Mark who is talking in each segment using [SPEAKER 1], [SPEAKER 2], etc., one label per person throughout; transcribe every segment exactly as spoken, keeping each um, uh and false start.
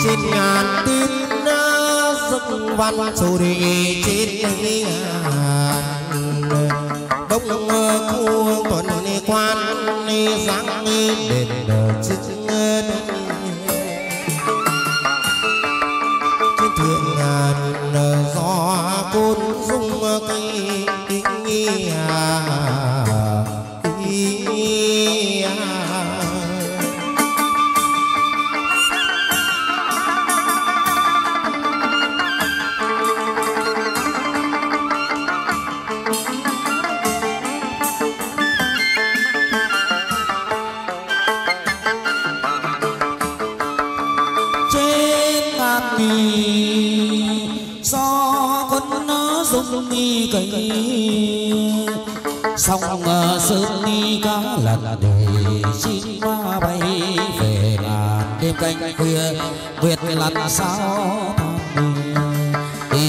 [SPEAKER 1] trên ngàn tin dâng văn chủ đề trên ngàn đông khu tuần quan giáng đền chức trên thượng ngàn gió côn dung cây sông sơn đi cá lần để chim hoa bay về ngàn đêm canh khuya nguyệt lặn sao đi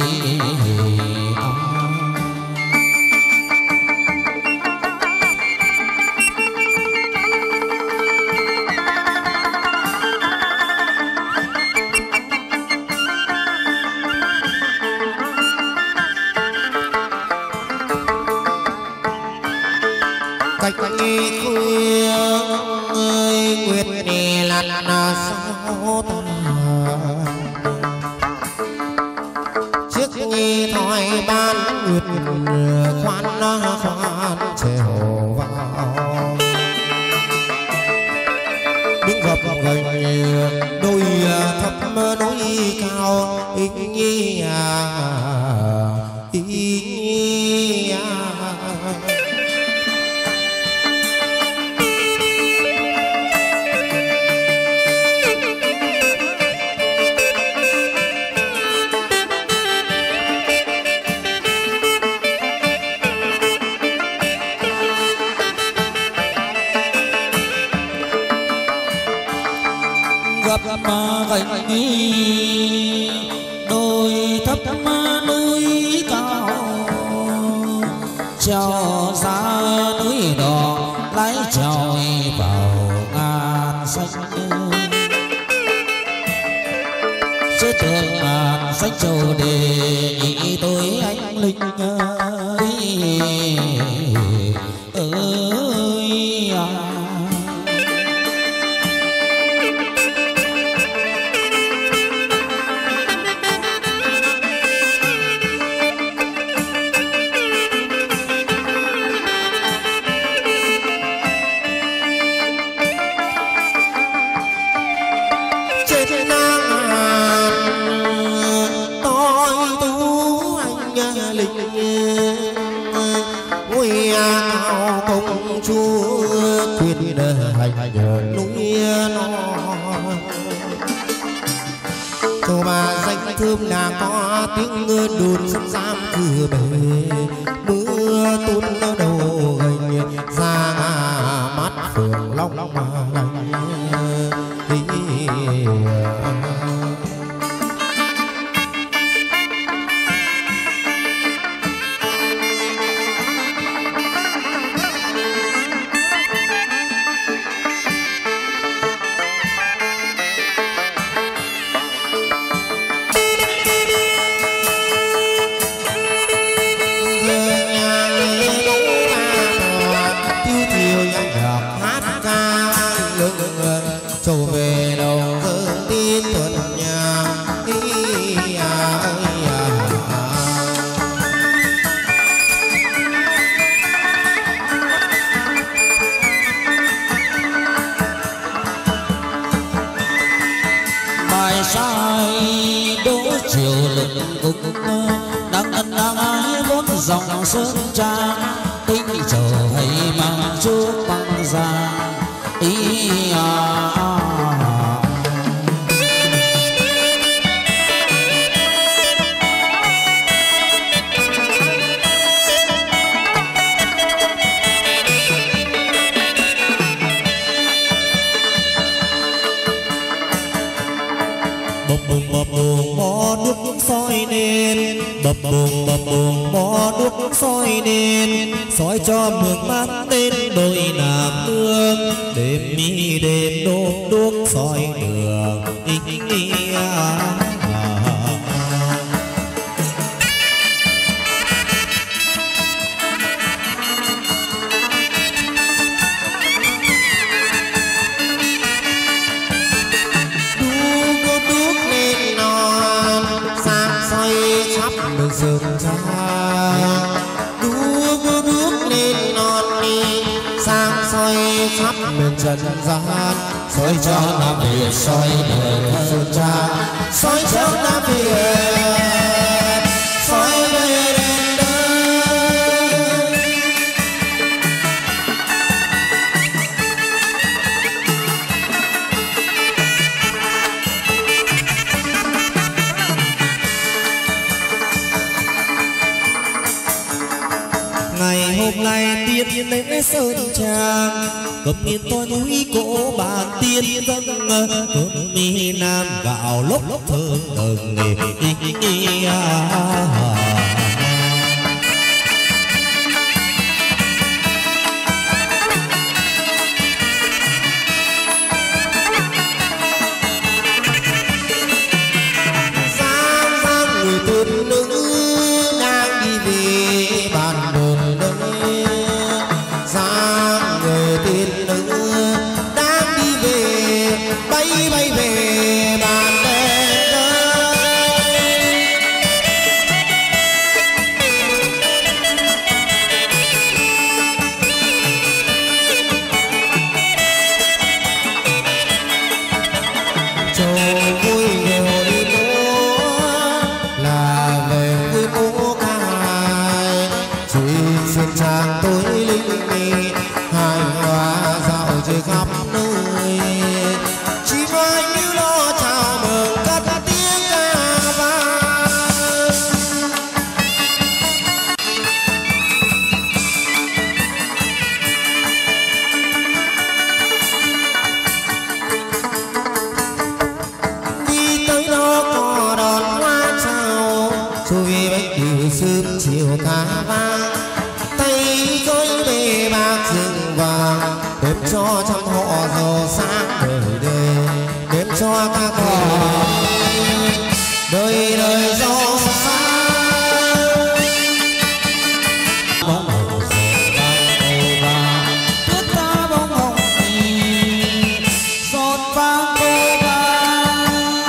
[SPEAKER 1] đôi thấp núi cao trèo ra núi đỏ lái trèo vào ngàn xanh trên đường ngàn xanh châu đề nghị tôi anh linh ơi ơi à. Thơm đã có tiếng đồn sấm giam cửa bể mưa tuôn đầu gành ra mắt phường long mà lành dòng sơn trang tinh trở hay mang chuốc băng ra ý à, à. bập bùng bập bùng bó đuốc soi đèn, bập bùng bập bùng bó đuốc soi đèn, soi cho mường mang tên đôi nàng nương, đêm mi đêm đốt đuốc soi đường ý, ý, à. Rừng ra đuốc đuốc lên non đi sang soi khắp miền trần gian, soi cho Nam Việt soi đời sơn cha, soi cho Nam Việt soi đời đền đời. Ngày hôm nay tiên lễ sơn trang, cầm nghiền to núi cổ bàn tiên dâng, cơm mi nam gạo lốc thơm đừng nghề. Giang giang người tiên nữ đang đi về bàn đồn đây, giang người tiên nữ đang đi về bay bay về bàn đền đây. Châu vui nhiều đi múa là về vui múa ca hài, chỉ xuân trang tối linh mì hài hòa dạo chơi khắp nơi, chỉ với như lo chào mừng cất tiếng ca vang. Đi tới đó có đón hoa chào, chui bánh từ sớm chiều ca vang, tay dối bề bạc rừng vàng, đếm cho trăm họ giàu sáng đời đời, đếm cho các con đời đời giàu sang. Bóng hồng rộn vang ô vang, tuyết ta bóng hồng rộn vang ô vang.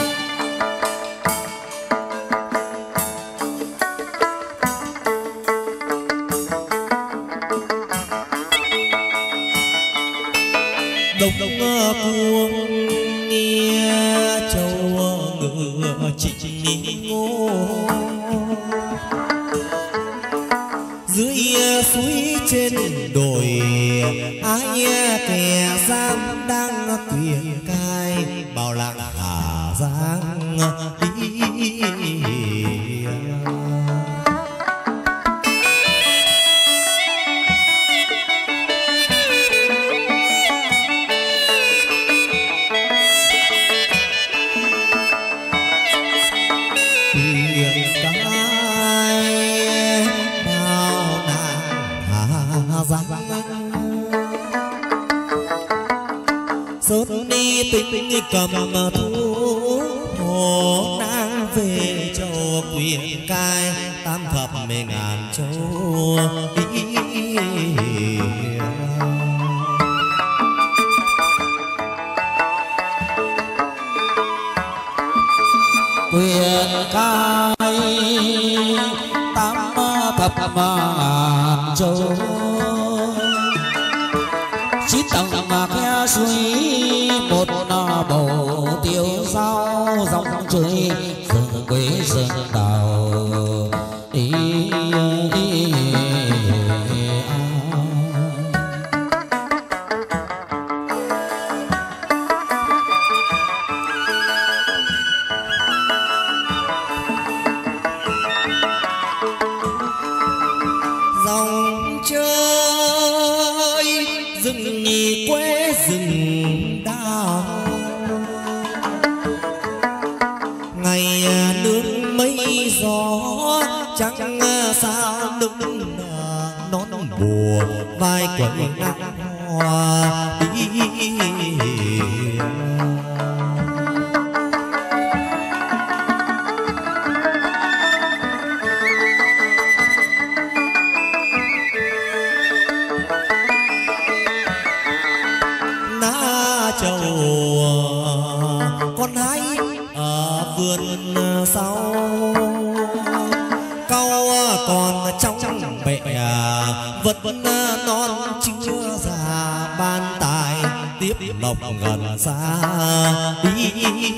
[SPEAKER 1] Đông đông cuồng nghe châu ngựa chỉnh ngô, dưới suối trên đồi ai kẻ giam đang quyền cai, bao làng Hà Giang đi. Sơn đi tính cầm thú hồ đang về châu quyền cai, tam thập mười ngàn châu quyền cai, tam thập ngàn châu. Chín tầng mà khe suối một bầu tiêu rau dòng chơi, rừng quế rừng đào ý, ý, ý, dòng chơi rừng nhì quê rừng đào, trắng sao đứng nón bùa vai quẩy nắng hoa ná trầu con hái ở vườn sau cau còn trong bẹ vật non chưa già ban tài tiếp lộc gần xa đi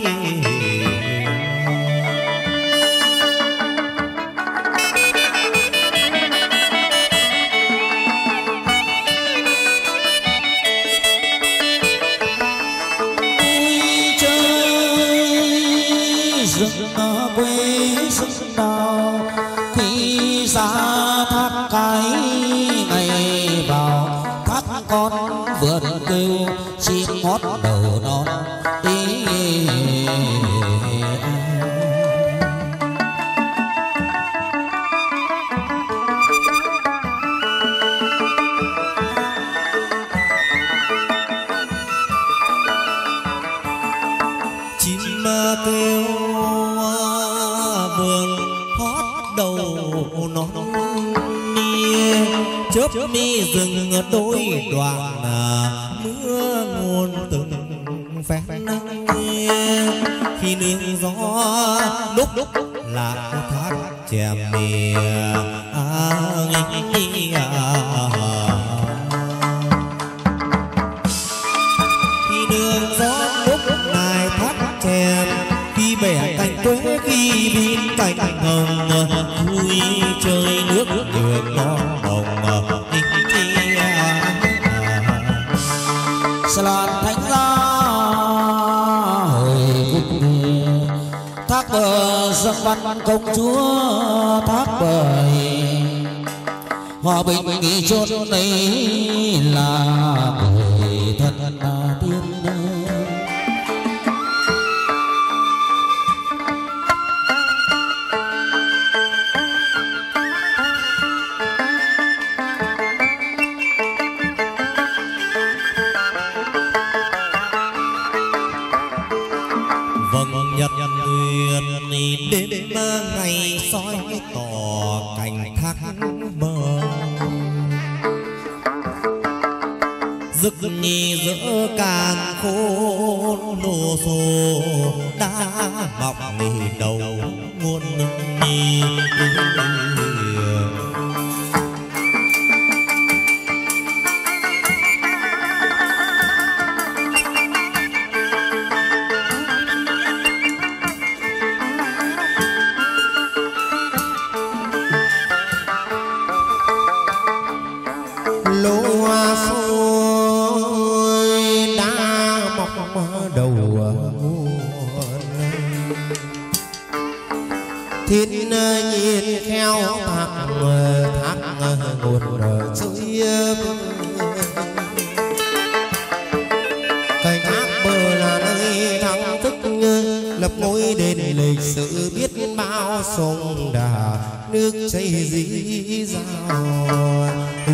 [SPEAKER 1] con vượt kêu chim hót đầu non ý chim kêu vườn hót đầu non chớp mi rừng đôi đoạn mưa nguồn từng phép nắng khi nương gió đúc đúc lạc thác chèm mìa à, nghĩ, à. Khi nương gió đúc ngài thác chèm khi bẻ cành quế khi bin cành hồng vui chơi nước đường non hồng Slan thánh giá hồi phút thác bờ dâng văn công chúa thác bờ hòa bình nghỉ chốn ấy là người thân tiên đêm ngày soi tỏ cảnh thác mơ rực nhì giữa càng khôn lô xô đã mọc nỉ đầu muôn nhì thiên nhiên theo thác thác nguồn dưới cây thác bờ là nơi thăng thức lập ngôi đền lịch sử biết bao sông đà nước chảy dí dào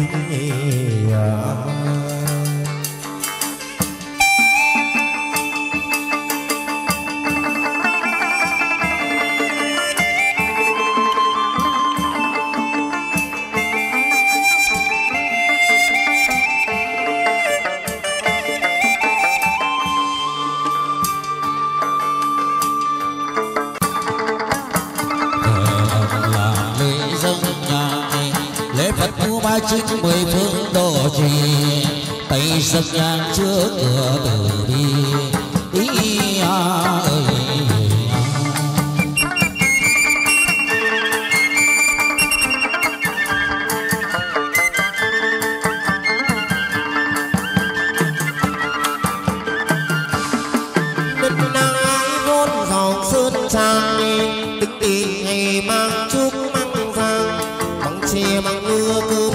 [SPEAKER 1] chính mười phương độ trì tay sập nhang trước cửa tử đi ý à ơi đất đai vốn giàu sơn trang đứng tin ngày mang chúc mang vàng bằng chia bằng mưa cơm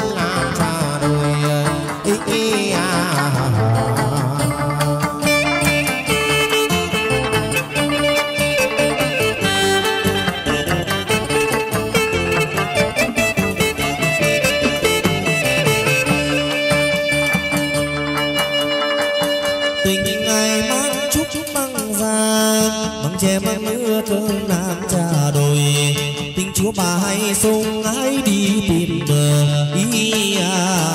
[SPEAKER 1] mưa cơn nam trà đồi tình chúa bà hay sông ái đi tìm bờ ý à.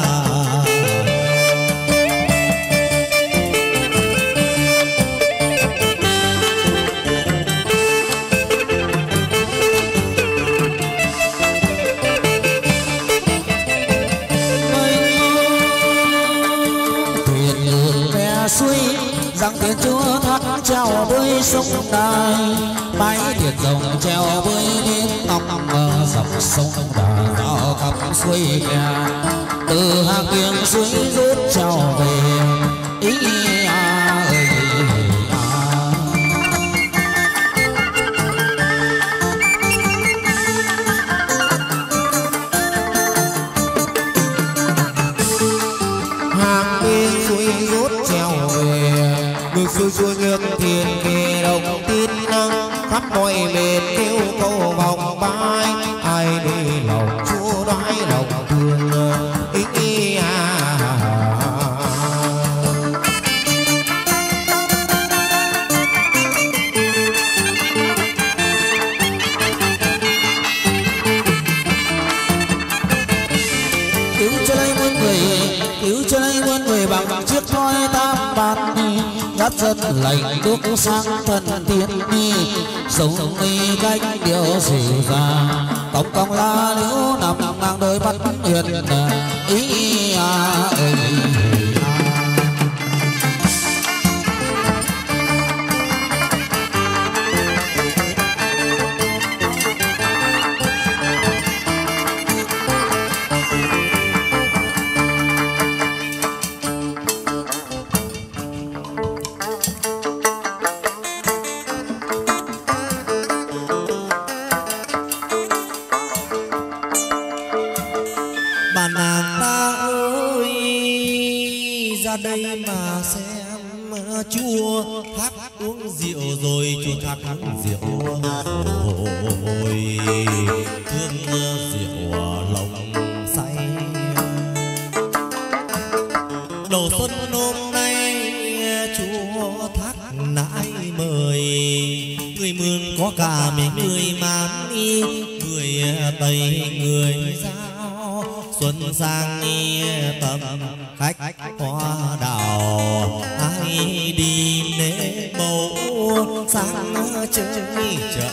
[SPEAKER 2] rằng tiền chúa thắt treo với sông đài bãi tiền rồng treo với nến ngọc mờ dọc sông đà vào khắp suối kè từ hàng tiếng suối rút treo về ý à ơi à.
[SPEAKER 1] Hàng tiếng suối rút treo về ngược xuôi xuôi ngược thiên kỳ đồng tin năng khắp mọi miền kêu câu vòng vai ai đi lòng chúa đoái lòng thương ý ý à.
[SPEAKER 2] Cứu cho lấy muôn người, cứu cho lấy muôn người bằng chiếc thoi tam bát đi ngắt dân lạnh đuốc sang thần tiên đi sống đi cách điều dịu dàng cong cong la liễu nằm ngang đôi mắt hiền ý à ơi.
[SPEAKER 1] Đây mà xem chúa thác uống rượu rồi chúa thác uống rượu rồi thương rượu lòng say đầu xuân hôm nay chúa thác nãi mời người mường có cả mấy người man y người tây người giao xuân sang tầm khách hoa đào ai đi nế bầu sáng chơi chợ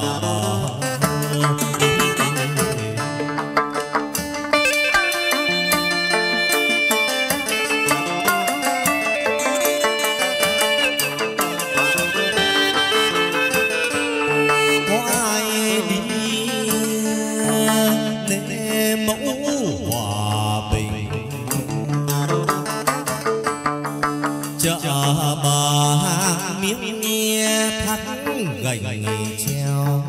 [SPEAKER 1] có ai đi nế mẫu hòa bình chợ bờ hàng miếng nghe thắt gành treo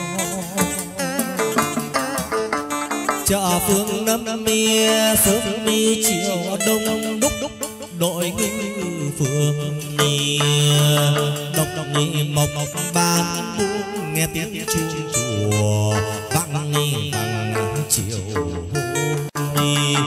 [SPEAKER 1] chợ phương năm mía sớm mi chiều đông đúc đội ngư phương ni độc độc ni mộc ban buông nghe tiếng chuông chùa vang ni vang chiều ni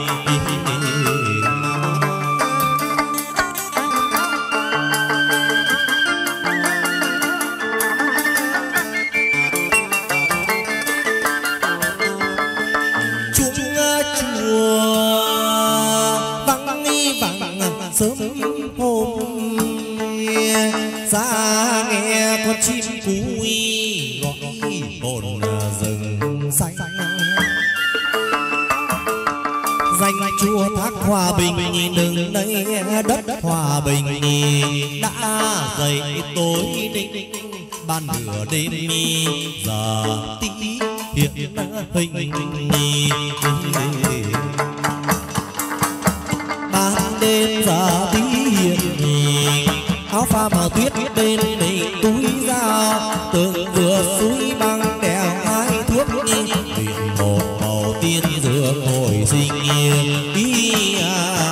[SPEAKER 1] sớm hôm ra nghe con chim cúi gọi hồn rừng xanh danh chúa thác hòa bình đừng đây đất hòa bình đã dậy tối định ban nửa đêm giờ tí hiện hình ban đêm giờ tí hiện áo pha màu tuyết bên mình túi ra tường vừa suối băng đèo hai thuốc nhi tìm một màu tiên dừa hồi sinh ý à.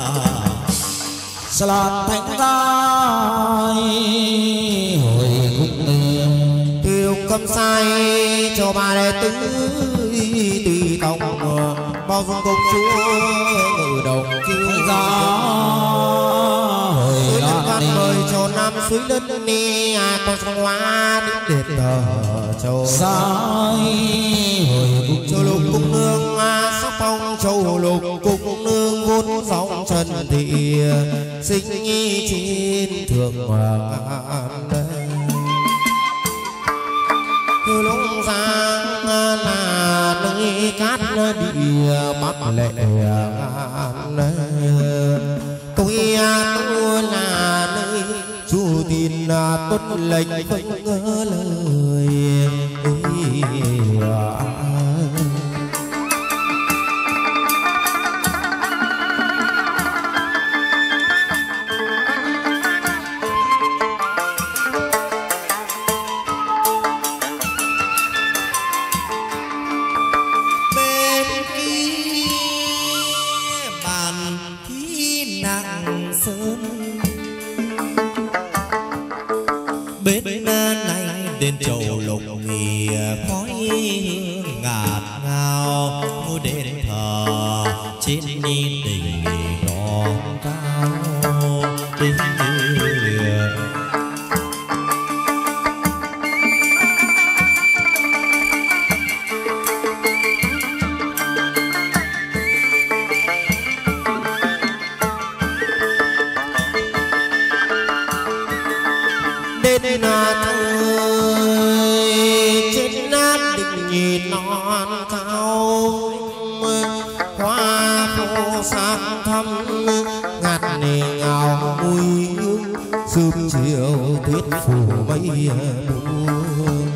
[SPEAKER 2] Slan thành gai hồi khúc tiêu
[SPEAKER 1] không sai cho ba đệ tử tùy tòng bao dung công chúa ngự đồng chiêu
[SPEAKER 2] gió hồi
[SPEAKER 1] loạn mời cho nam suối đất ni con sông hoa đến đệt tờ châu
[SPEAKER 2] sai hồi
[SPEAKER 1] châu lục cung nương sắc phong châu lục cung nương vốn dòng trần thị sinh nhi trên thượng hoàng lúc giang là nơi cát địa bắc lệ tôi tôi là nơi chủ tin tuân lệnh vâng lời
[SPEAKER 3] đến chầu lục thì khói hương ngạt ngào ngôi đền thờ trên ni đình đỏ cao đến
[SPEAKER 1] đến là trên nát định nhìn non cao hoa khô sáng thắm ngạt nề ngào mùi hương sương chiều tuyết phủ mây buông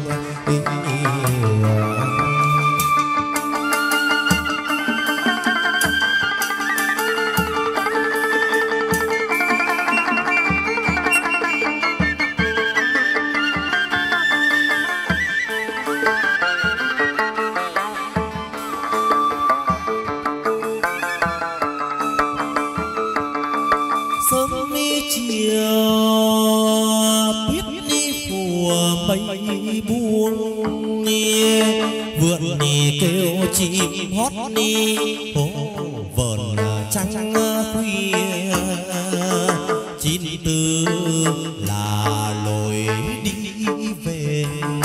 [SPEAKER 3] chim hót đi hô vờn trăng khuya chín tư là lối đi về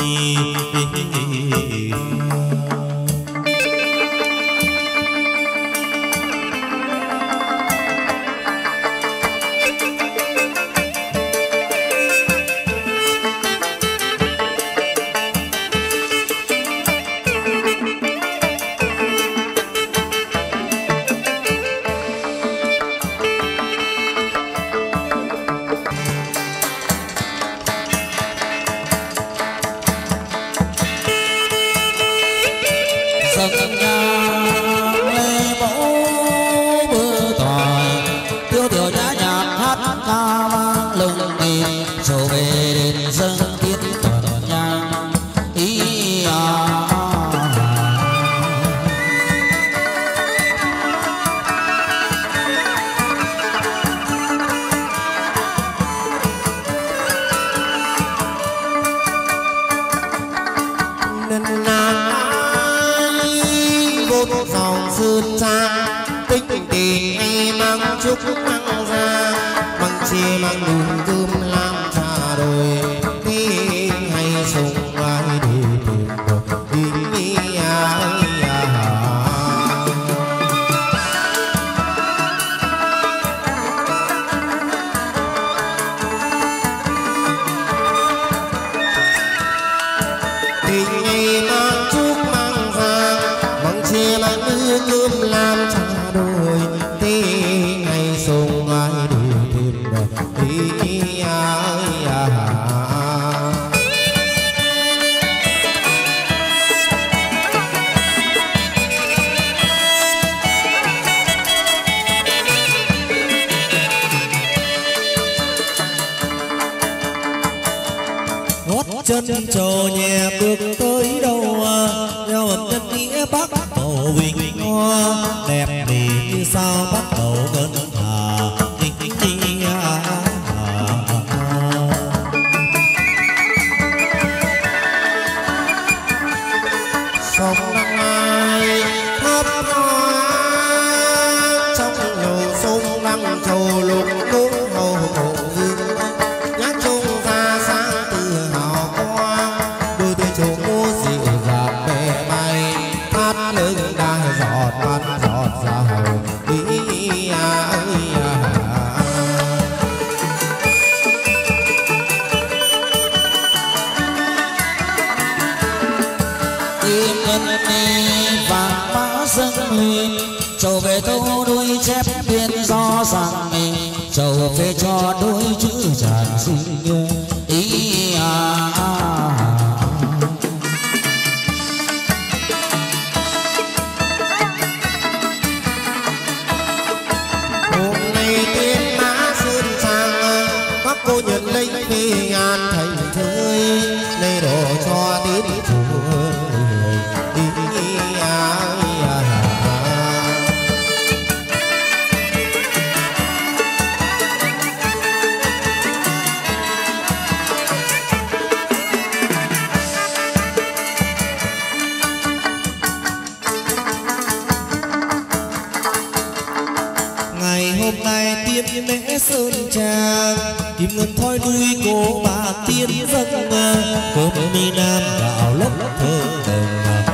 [SPEAKER 3] chân trò nhẹ bước tới đâu nhau ẩm chân nghĩa bắc tổ bình hoa đẹp thì như sao bắt đầu cơn hà
[SPEAKER 2] đi vàng mã dâng lên trầu về câu đôi chép biên do rằng trầu về cho đôi chữ tràn sinh ý à, à.
[SPEAKER 1] hôm nay tiên mã sơn trang các cô nhận lấy về ngàn thành thơi nay đổ cho tiến chủ
[SPEAKER 3] lễ sơn trang kim ngân thoi đuôi cô bà tiên dâng cơm mi nam gạo lốc thơ đồng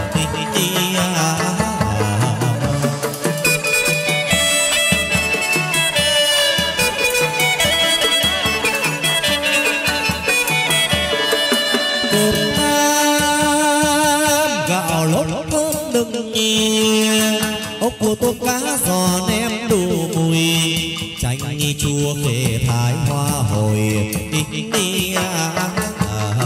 [SPEAKER 3] cơm nam gạo lốc thơm đừng nhẹ ốc của tôm cá giò nem đủ mùi chanh chua khề thái hoa hồi đi đi à, à, à.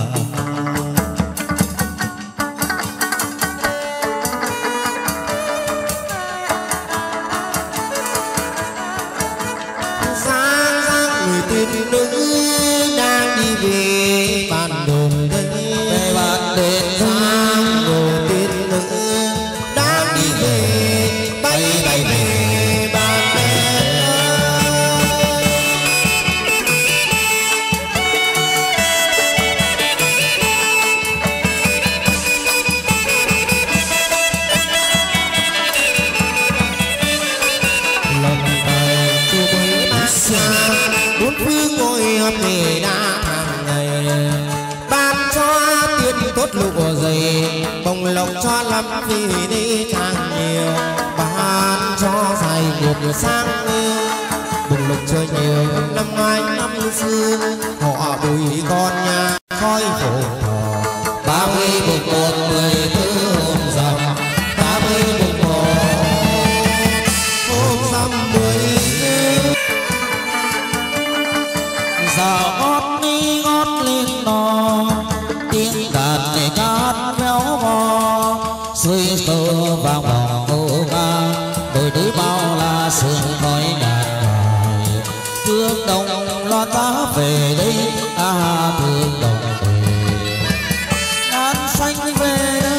[SPEAKER 1] Giang giang người tiên nữ đang đi về bàn đồn đây
[SPEAKER 2] về bàn đền
[SPEAKER 1] giang người tiên nữ đang đi về bay bay về bàn đền bốn phương ngồi hợp nghề đã hàng ngày ban cho tiên tốt lụa dày bồng lộc cho lắm vì đi càng nhiều ban cho dài một sang bồng lộc chơi nhiều năm ngoái năm xưa họ bùi con nhà khói phổ thọ
[SPEAKER 2] ba mươi mùng một mười tư hôm rằm ba mươi mùng một
[SPEAKER 1] hôm rằm mười
[SPEAKER 2] sao ngót đi ngót lên nò tiếng đàn này cát véo vò suy tơ vang vòng ô ga đôi đứa bao la sương khói ngàn ngài thương đồng lo ta về đây à thương đồng về ngàn xanh về đây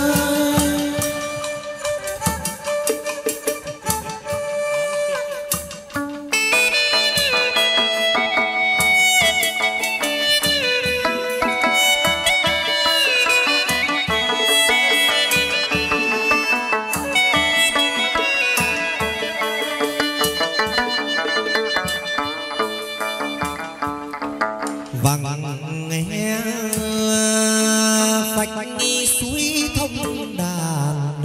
[SPEAKER 3] vang nghe phách nghi suối thông đàn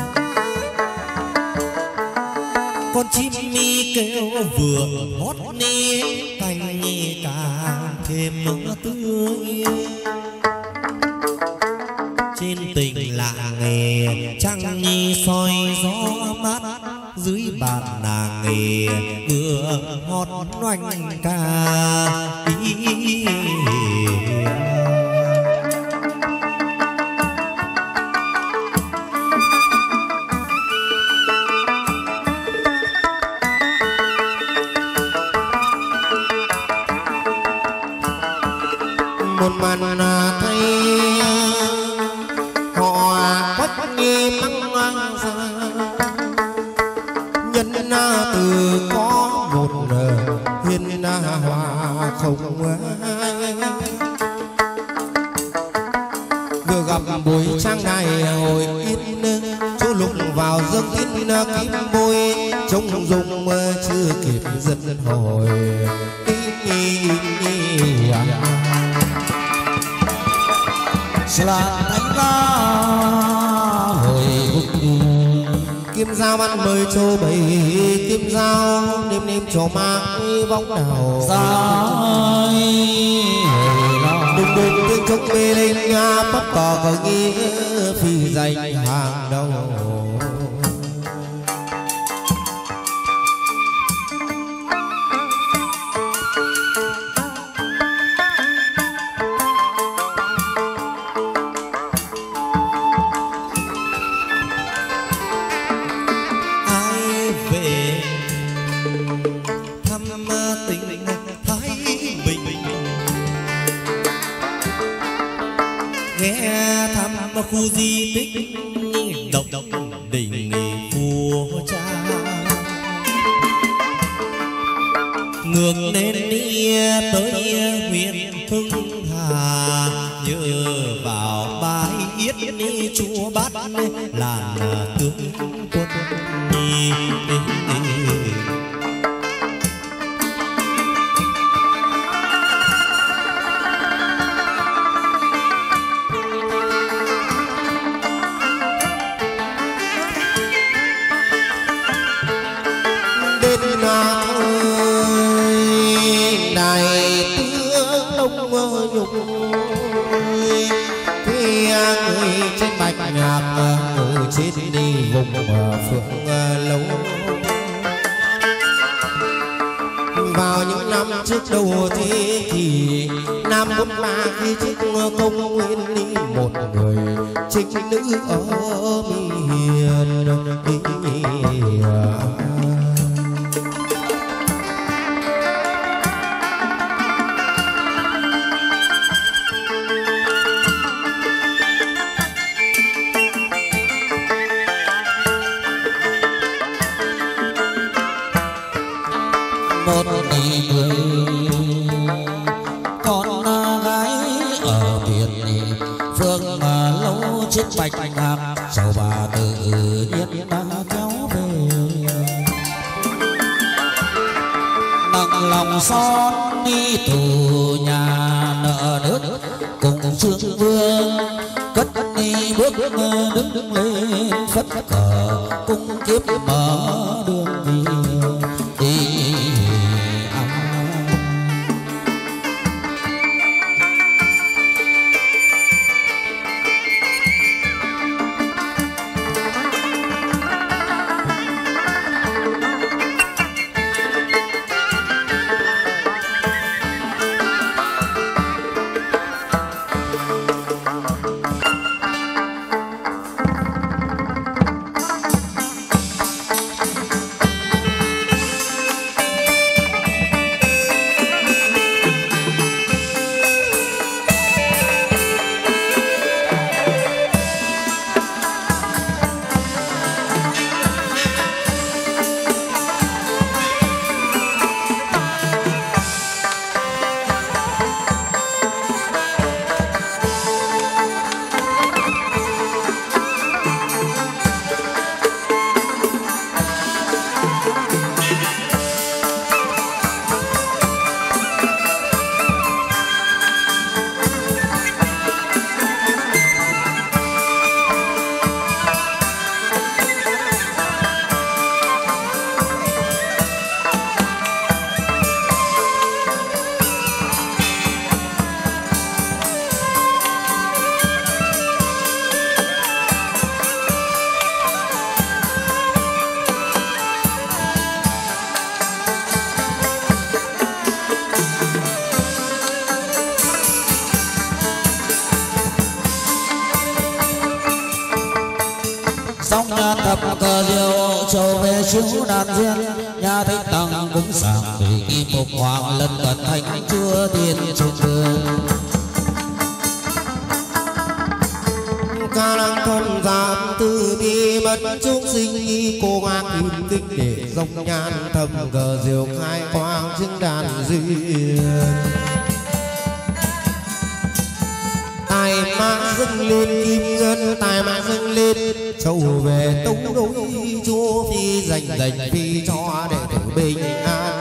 [SPEAKER 3] con chim mi kêu vừa hót ni cành nhi càng thêm mưa tươi trên tình làng nghề trăng nhi soi gió mát dưới bàn nàng nghề vừa hót oanh ca ý.
[SPEAKER 1] một màn thay họ quách nghi măng hoang ra nhân từ có một hiên hoa không ai vừa gặp buổi trăng ngày hồi in chỗ lục vào dâng tin kim bôi trông dùng chưa kịp dân hồi
[SPEAKER 2] là đánh ca hồi hục
[SPEAKER 1] kim dao ăn mời châu bầy kim dao đêm đêm cho mang bóng đào
[SPEAKER 2] dài
[SPEAKER 1] đùng đùng tiếng trống bê lên bất có có nghĩa phi danh hàng đầu.
[SPEAKER 3] Khu di tích độc độc đỉnh vua cha ngược lên đi tới huyện Hưng Hà nhớ vào bãi yết đi chúa bắt làn tướng quân nhi.
[SPEAKER 1] Chết đi vùng phượng lâu. Vào những năm trước đầu thế kỷ năm bốn ba khi trước công nguyên đi một người trinh nữ ở miền
[SPEAKER 2] bạch hạc sau bà tự nhiên đã kéo về nặng lòng son đi tù nhà nợ nước cùng trương vương cất đi bước đứng đứng lên phất cờ cung kiếm mở đường đi đi. Song nhà thập cờ diệu trầu về chiếu đàn duyên nhà thích tăng cúng sàng tùy kim phục hoàng lần cận thành chưa tiền trên đường
[SPEAKER 1] ca lăng không dám từ bi bất chúng sinh cô ngang kim kinh để dòng nhan thầm cờ diệu khai quang chứng đàn duyên tài mã dâng lên kim ngân tài mã dâng lên châu về tống đối chúa phi dành dành phi cho đệ tử bình an.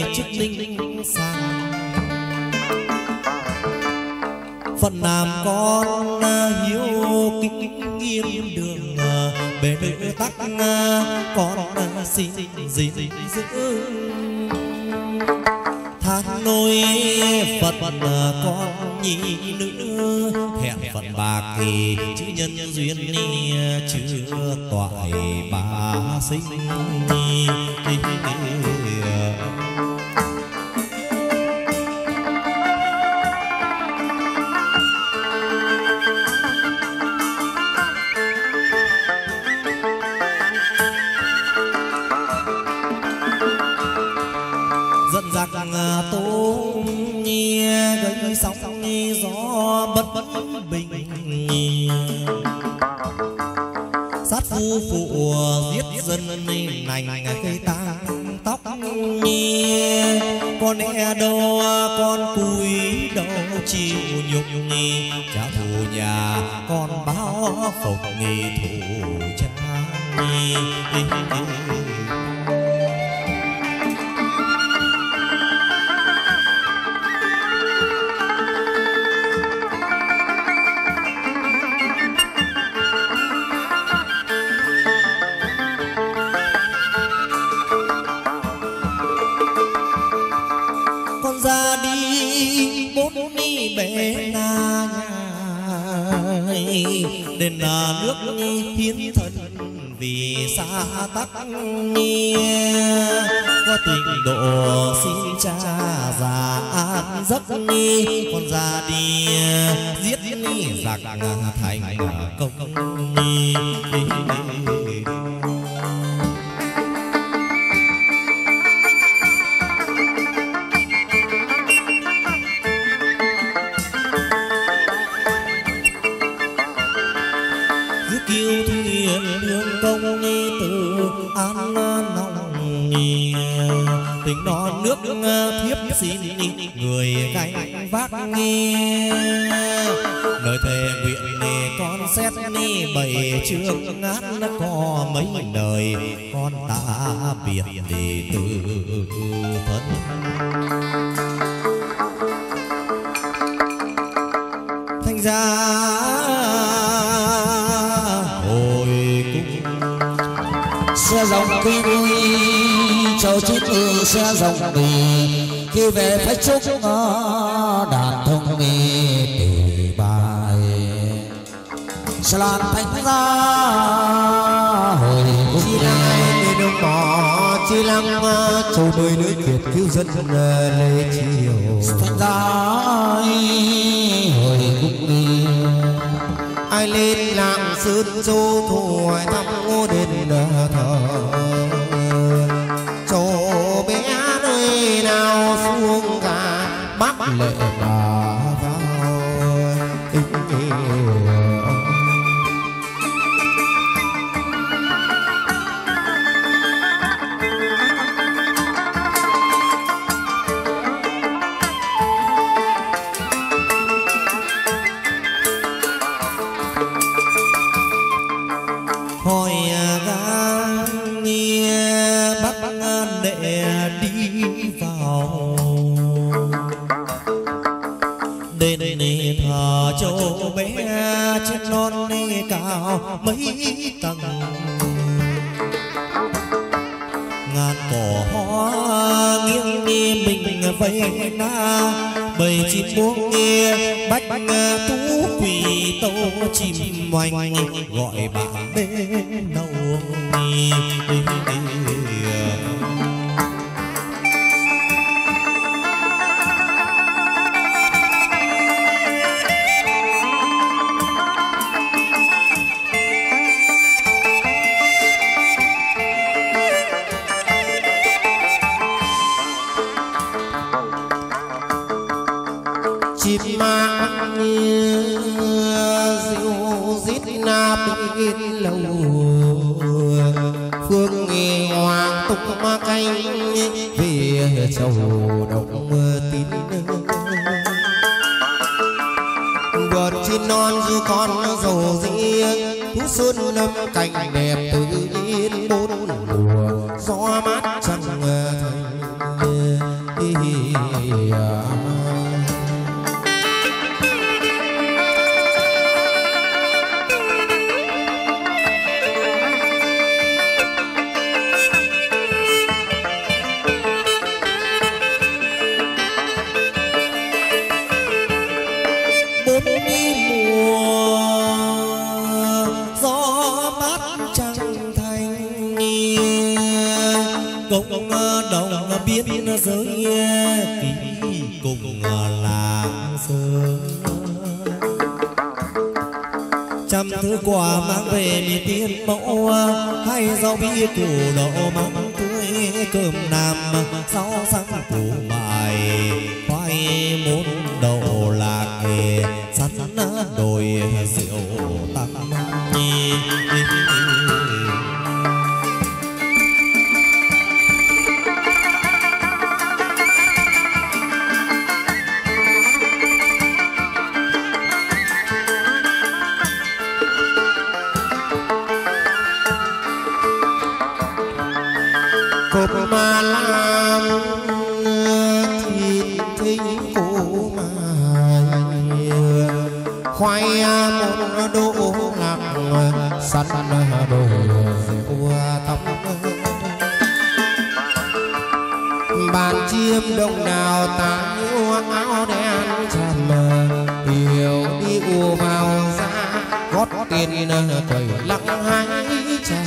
[SPEAKER 3] chức ninh sang. Phần nam con hiếu kính nghiêm đường bề nữ tắc con xin gìn giữ. Tháng nôi Phật con nhi nữ hẹn phận bạc thì chữ nhân duyên ni chưa toại bà sinh. Dẫn giặc tố nhi gây sóng nhi gió bất bất bình. Sát phu phụ giết dân nành cây tang tóc nhi. Con e đâu con cúi đầu chịu nhục nhi. Trả thù nhà con báo phục nghi thủ cha nhi. Ra đi bốn ni bể na nhai đền là nước hiến thân vì xa tắc nhi. Có tình độ xin cha già an giấc ni. Con ra đi giết ni giặc thành công ni. Kiêu thuyền hương công nhi từ an lòng nhi. Tình non nước thiếp xin người gánh vác nhi. Lời thề nguyện nề con xét ni bảy chương ngát có mấy đời con ta biệt để từ thân. Thành ra
[SPEAKER 2] xe dòng quy vui cho chết ư xe dòng bì. Khi về phải chúc đàn thông nghi tỷ bài. Sẽ lan thành ra hồi
[SPEAKER 1] chi lai để đông bỏ chi lăng châu đời núi Việt cứu dân lê chiều.
[SPEAKER 2] Thành ra hồi cũng đi
[SPEAKER 1] ai lên làng sơn châu thủ hỏi thăm ngô đền thờ. Chỗ bé nơi nào xuống cả bác lệ bà vào ý.
[SPEAKER 3] Hỏi gan nhi bắt đệ đi vào đền nề thờ châu bé trên non nê cao mấy tầng. Ngàn cỏ hoa nghiêng nghi mình vây na. Bầy chim buông nghe bách tú quỳ tâu chim oanh gọi bạn bên đâu nghi.
[SPEAKER 1] chim ma diệu dít na biết lâu phương nghi hoàng tục ma canh về châu động tín vượt trên non du con dầu riêng thú sơn lâm cảnh đẹp tự nhiên bốn mùa gió mát chẳng thành
[SPEAKER 3] Quả mang về miền tiên mẫu hay rau bia củ đậu mắm tươi cơm nam rau xanh củ mài khoai môn đậu lạc sắn đồi rượu tăng nhi.
[SPEAKER 1] cốp mà làm thịt thính củ mài khoai một đỗ lạc sắn đồi rượu tắm bàn chiêm đông nào tá áo đen tràn yêu đi u vào ra gót tiền quầy lặng hái trà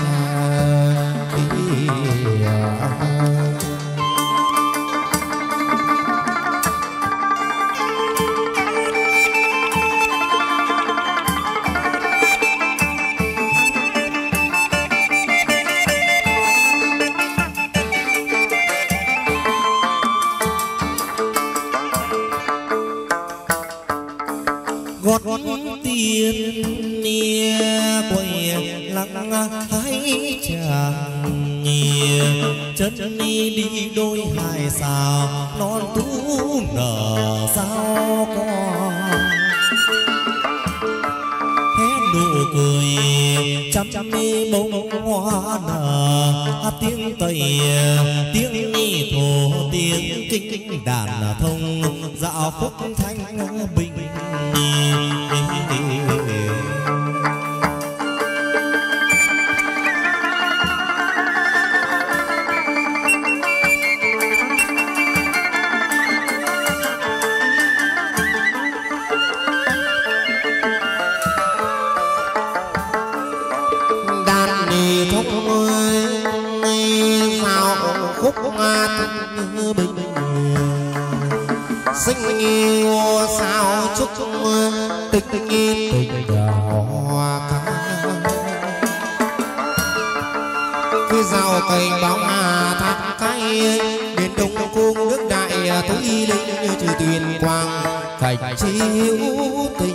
[SPEAKER 3] gót tiền nia quầy lặng hái trà chân ni đi đôi hai sao non tú nở sao con hé nụ cười chăm chăm mi bông hoa nở tiếng tây tiếng ni thổ tiếng kinh đàn thông dạo khúc thanh bình
[SPEAKER 1] sinh yêu sao chúc tịch nghi tình hoa ca cứ rào cành bóng hà thác cây biển đông cung nước đại thúy linh trừ tuyền quang cảnh chiếu tình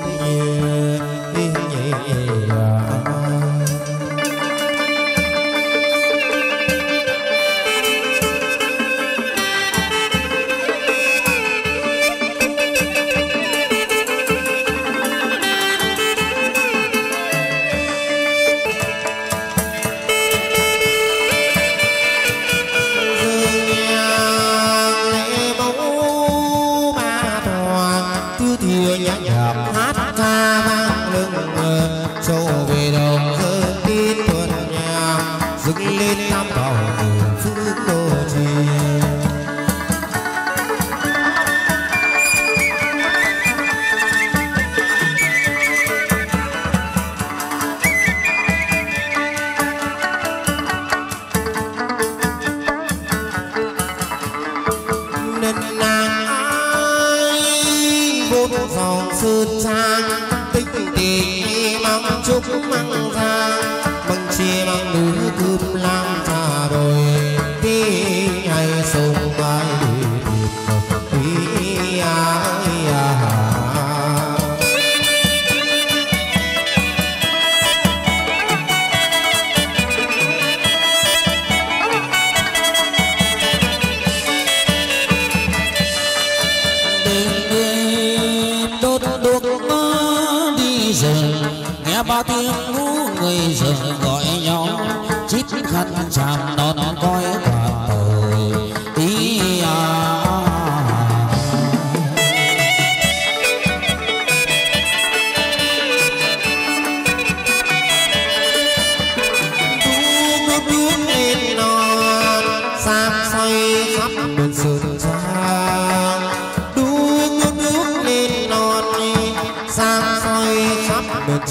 [SPEAKER 2] ba tiếng ngũ người giờ gọi nhau chít khăn chạm non coi quả tồi tí à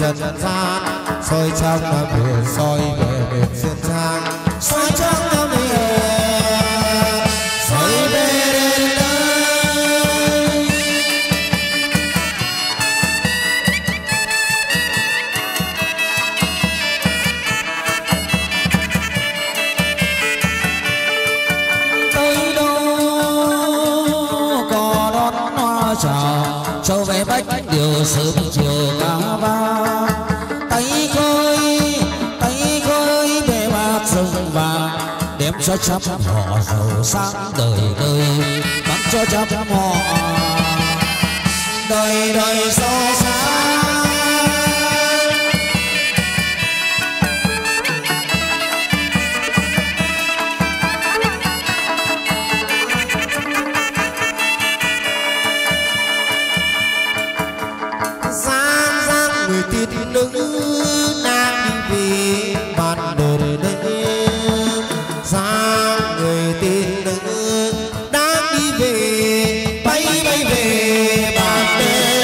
[SPEAKER 1] trần gian soi trong là biển soi về biển duyên trang soi trong là biển soi về đến đây
[SPEAKER 2] tới đâu có đón hoa chào châu về bách điều sớm chiều cá vàng tay khơi tay khơi bề bạc rừng vàng đem cho trăm họ giàu sang đời đời bắn cho trăm họ đời đời so sáng.
[SPEAKER 1] gian gian người tiên nữ đang đi về bàn đời đây gian người tiên nữ đang đi về bay bay về bàn đời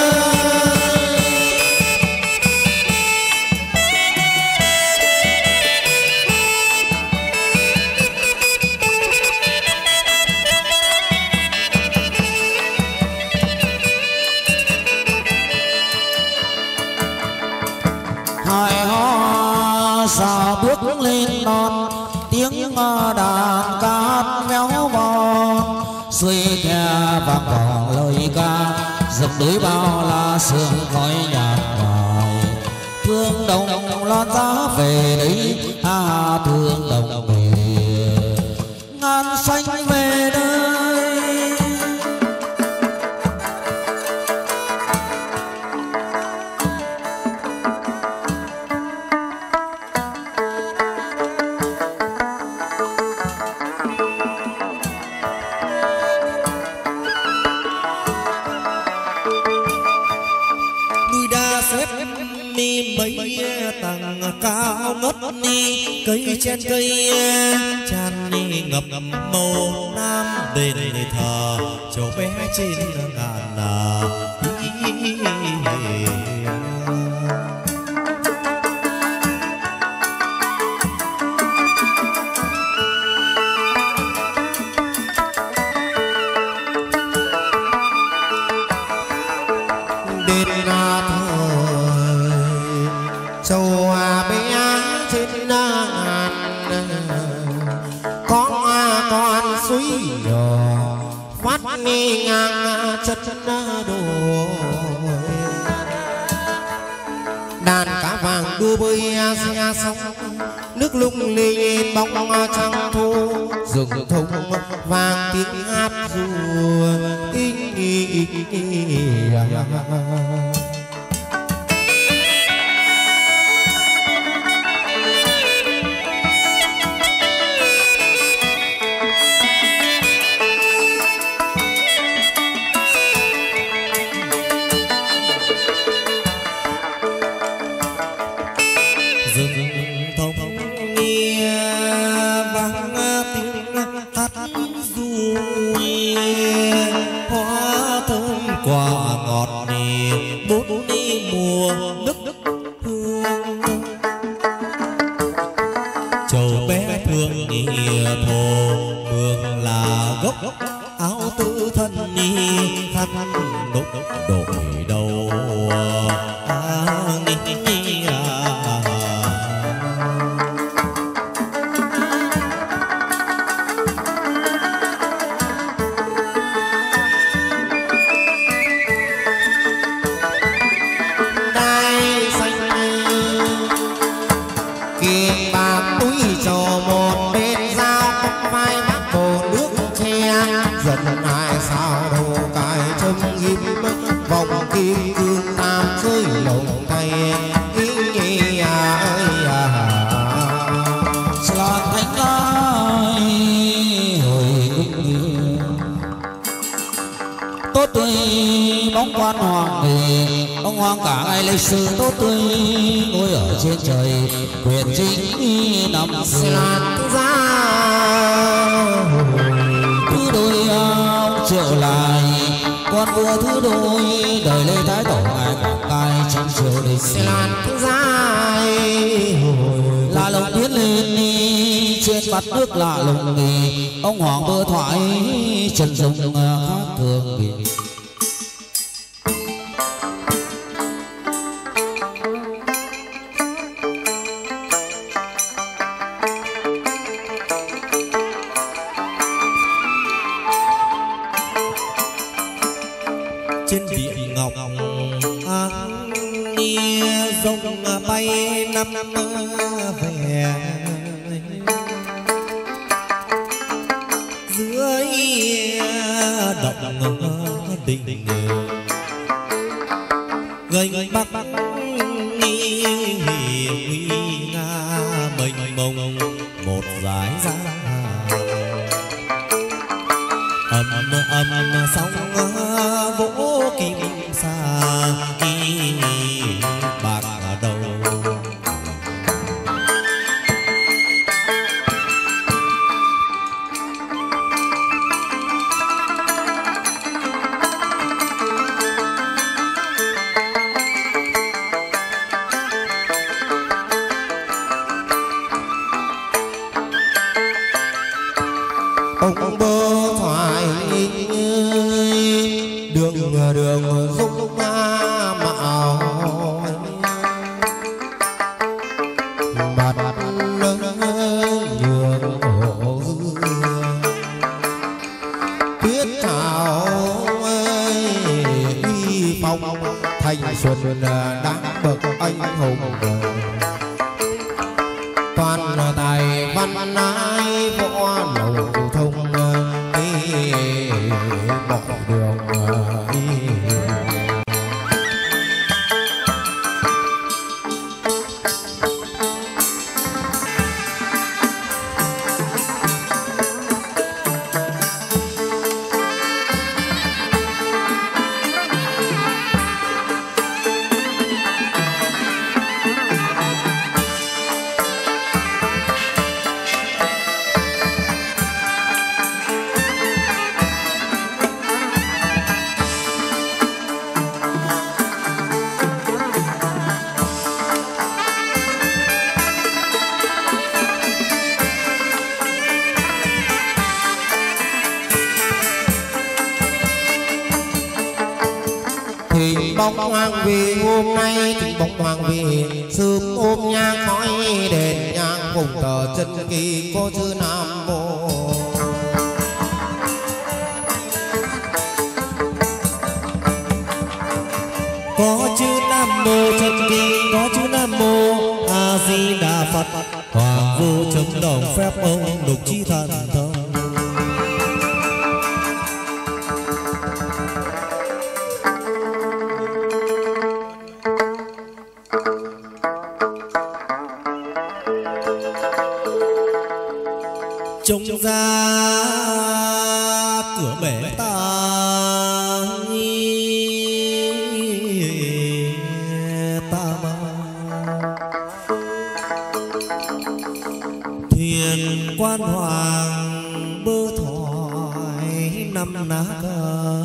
[SPEAKER 2] hai ho xa bước lên non tiếng đàn ca méo mòn xuôi theo vang vọng lời ca dập núi bao la sương khói nhạt nhòa thương đồng lon giá về đấy ha thương đồng về ngàn xanh về đây.
[SPEAKER 3] ni mấy tầng cao ngất ni cây trên cây tràn ni ngập màu nam đền thờ cháu bé trên ngàn là
[SPEAKER 1] châu bé trên ngàn có con suối nhỏ phát đi ngang chất đồi đàn cá vàng đua bơi xe sóng nước lung linh bóng bóng trăng thu rừng thông vàng tiếng hát ru ý ý ý ý
[SPEAKER 3] quả ngọt nì bút đi mùa nước hương châu bé thương nì thồ mường là gốc áo tư thân nì khăn đúc đổi đầu à, nì, nì, à.
[SPEAKER 1] Vòng kim cương tam rơi lồng tay ý nghĩ ơi à
[SPEAKER 2] là thánh lai hồi cung tốt tươi bóng quan hoàng thì ông hoàng cả ngày lịch sử tốt tươi ngồi ở trên trời quyền chính nằm
[SPEAKER 1] sàn ra
[SPEAKER 2] thứ đôi triệu lại con vua thứ đôi đời lê thái tổ ngài quảng cai trong chiều đình
[SPEAKER 1] sẽ lan dài
[SPEAKER 2] là lồng tiến lên đi trên mặt nước lạ lùng nghỉ ông hoàng bơ thoại trần dùng khác thường nghỉ.
[SPEAKER 3] Trên điện ngọc áng nia rồng bay năm về dưới động đình gành bắc nguy nga mênh mông một dải giang ầm ầm sóng vỗ kim sa bạc đầu.
[SPEAKER 1] ông bơ thoại đường đường dung mạo mặt nâng nhường ổ tuyết thảo uy phong thanh xuân đáng bậc anh hùng toàn tài văn ái võ lầu thông mọi đường bóng hoàng về hôm nay thì bóng hoàng về sớm ôm nhang khói đèn nhang cùng tờ chân kỳ có chữ Nam Mô.
[SPEAKER 3] Có chữ Nam Mô chân kỳ có chữ Nam Mô A Di Đà Phật Hoàng Vô Chấm Đồng phép ông lục chi thần thông. Trông ra cửa bể ta ta thuyền quan hoàng bơ thoại năm ná cờ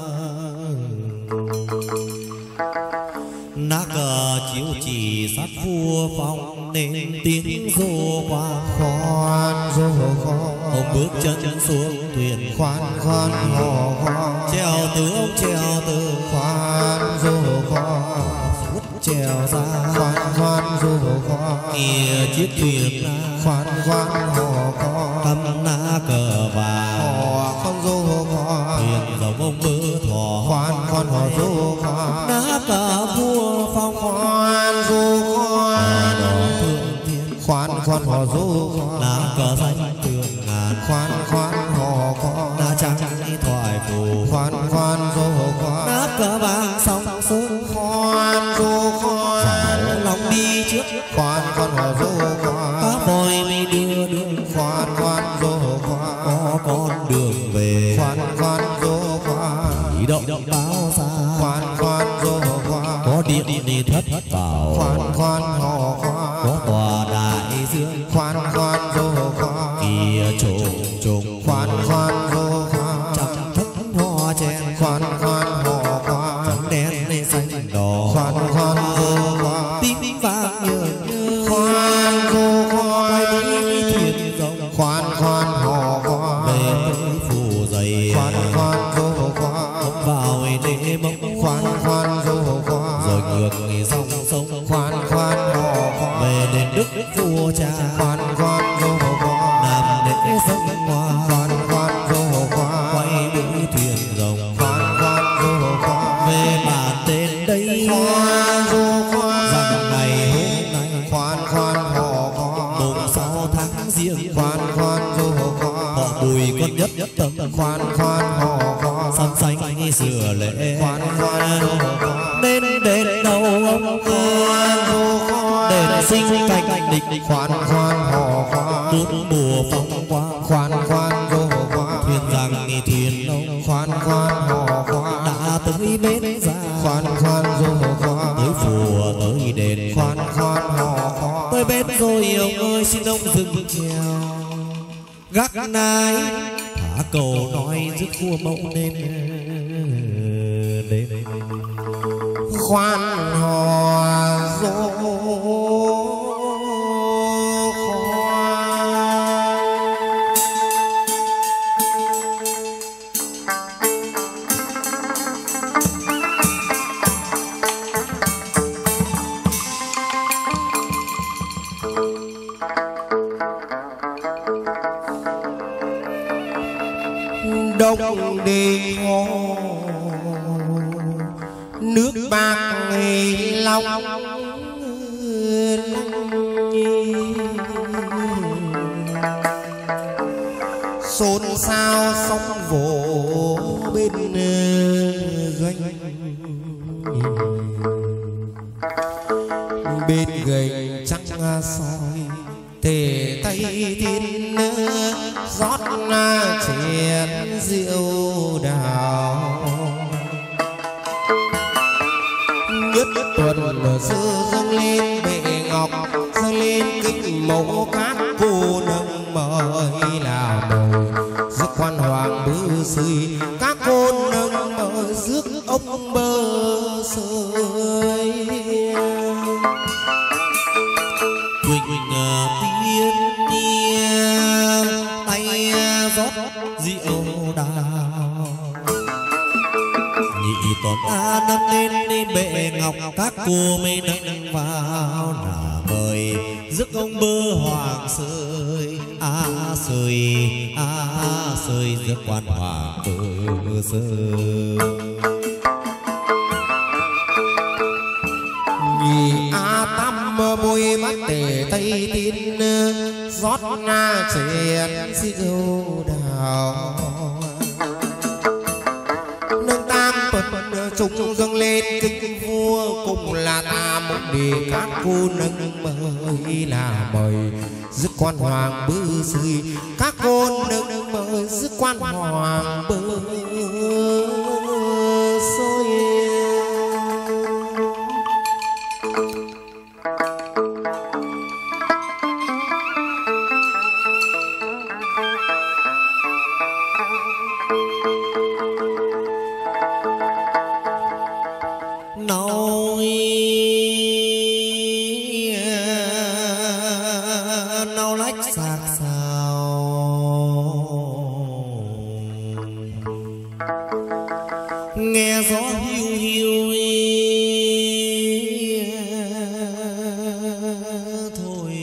[SPEAKER 3] ná cờ chiếu chỉ sát vua phong nên tiếng rô qua
[SPEAKER 1] khoan rô khoan
[SPEAKER 3] ông bước chân xuống thuyền
[SPEAKER 1] khoan khoan hò khoan
[SPEAKER 3] treo từ ông treo từ
[SPEAKER 1] khoan rô khoan
[SPEAKER 3] treo ra
[SPEAKER 1] khoan khoan rô khoan
[SPEAKER 3] kia chiếc thuyền
[SPEAKER 1] khoan khoan hò khoan
[SPEAKER 3] cầm ná cờ vàng
[SPEAKER 1] hò không rô khoan
[SPEAKER 3] thuyền dòng ông bơ thọ
[SPEAKER 1] khoan khoan hò rô khoan
[SPEAKER 3] ná cờ vua phong
[SPEAKER 1] khoan rô khoan khoan khoan hò rô khoan
[SPEAKER 3] ná cờ danh tường ngàn
[SPEAKER 1] khoan khoan hò khoan
[SPEAKER 3] ná trắng thoại phù
[SPEAKER 1] khoan khoan rô khoan
[SPEAKER 3] ná cờ vàng sóng sớm
[SPEAKER 1] khoan rô khoan
[SPEAKER 3] lòng đi trước
[SPEAKER 1] khoan khoan hò rô khoan
[SPEAKER 3] cá voi mi đưa đường
[SPEAKER 1] khoan khoan rô khoan
[SPEAKER 3] có con đường về
[SPEAKER 1] khoan khoan rô khoan
[SPEAKER 3] 移động báo ra
[SPEAKER 1] khoan khoan rô khoan
[SPEAKER 3] có điện đi thất vào
[SPEAKER 1] khoan khoan hò khoan
[SPEAKER 3] có tòa đại dương
[SPEAKER 1] khoan khoan rô khoan
[SPEAKER 3] kia trùng trùng
[SPEAKER 1] khoan khoan rô khoan
[SPEAKER 3] trăm thất hoa chen
[SPEAKER 1] khoan khoan hò khoan
[SPEAKER 3] trắng đen lên xanh đỏ
[SPEAKER 1] khoan khoan khoan khoan vô khoan
[SPEAKER 3] vào để bóng
[SPEAKER 1] khoan khoan vô khoan
[SPEAKER 3] rồi ngược dòng sông
[SPEAKER 1] khoan khoan hò khoan
[SPEAKER 3] về đền đức vua cha
[SPEAKER 1] khoan khoan vô khoan
[SPEAKER 3] làm để sông hoa
[SPEAKER 1] khoan khoan vô khoan
[SPEAKER 3] quay mũi thuyền rồng
[SPEAKER 1] khoan khoan vô khoan
[SPEAKER 3] về bản tên đây
[SPEAKER 1] khoan vô khoan
[SPEAKER 3] rằng ngày hôm nay
[SPEAKER 1] khoan khoan hò khoan
[SPEAKER 3] mùng sáu tháng giêng
[SPEAKER 1] khoan khoan vô khoan
[SPEAKER 3] họ Bùi con nhất tâm
[SPEAKER 1] khoan khoan hò khoan
[SPEAKER 3] son xanh sửa lễ
[SPEAKER 1] khoan khoan vô khoan
[SPEAKER 3] đến đến đâu ông
[SPEAKER 1] khoan vô khoan
[SPEAKER 3] để sinh cảnh địch
[SPEAKER 1] khoan khoan hò khoan
[SPEAKER 3] bốn mùa phong quang
[SPEAKER 1] khoan khoan vô khoan
[SPEAKER 3] thuyền rằng thuyền ông
[SPEAKER 1] khoan khoan hò khoan
[SPEAKER 3] đã tới bến ra
[SPEAKER 1] khoan khoan vô khoan
[SPEAKER 3] tới phùa tới đền
[SPEAKER 1] khoan khoan hò khoan
[SPEAKER 3] tới bến rồi ông ơi xin ông dừng trèo gác nái thả cầu nói dứt vua mẫu nên đến
[SPEAKER 1] khoan hò dỗ đông đi hồ nước bạc long xôn xao sóng vỗ bên gánh bên gành trắng soi thể tay tin rót chén rượu đào nhất tuần sư dâng lên bệ ngọc dâng lên kính mẫu các cô nâng mời là mời rước quan hoàng bư sơi các cô nâng mời rước ông bơ sơi
[SPEAKER 3] quỳnh tiên tiên tay rót rượu đào nhị tuần a nâng lên đi bệ ngọc các cô mới nâng vào là mời rước ông bơ hoàng sơi a sơi a sơi rước quan hoàng bơ sơi
[SPEAKER 1] nhị a tam bôi mắt tề tây tin rót na chén rượu đào nâng tam tuần chúng dâng lên kính vua cùng là ta một đề các cô nâng mời là mời rước quan hoàng bư sơi các cô nâng mời rước quan hoàng bư sơi
[SPEAKER 3] nghe gió hiu hiu thôi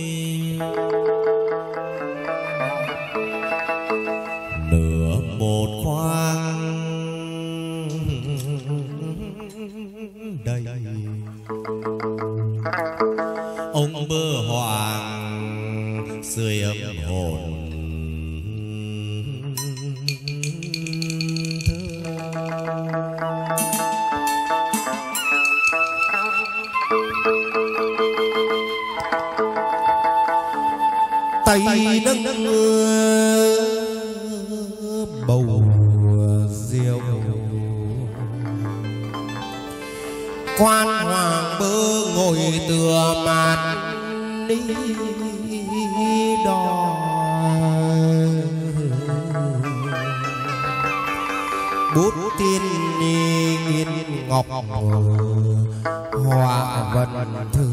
[SPEAKER 3] nửa một khoang đầy ông bơ hoàng sưởi ấm hồn
[SPEAKER 1] tay nâng bầu rượu quan hoàng bơ ngồi tựa màn đi đò bút tiên nghiên ngọc họa vần thư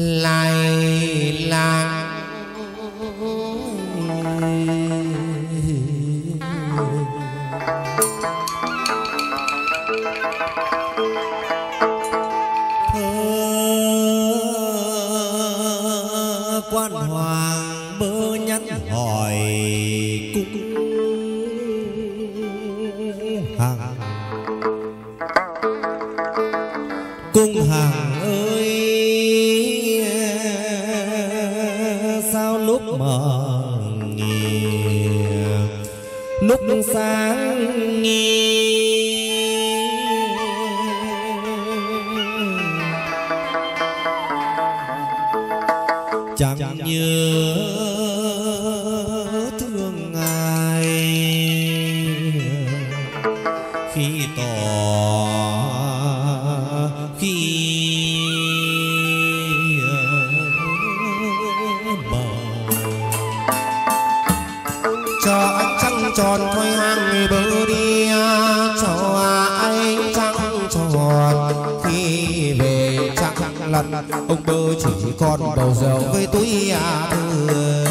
[SPEAKER 1] lai lang
[SPEAKER 3] mà lúc sáng chẳng nhớ thương ai khi tỏ khi
[SPEAKER 1] cho ánh trăng tròn thôi hàng bờ đi cho anh trăng tròn khi về chẳng lần ông bơ chỉ còn bầu rượu với túi à thừa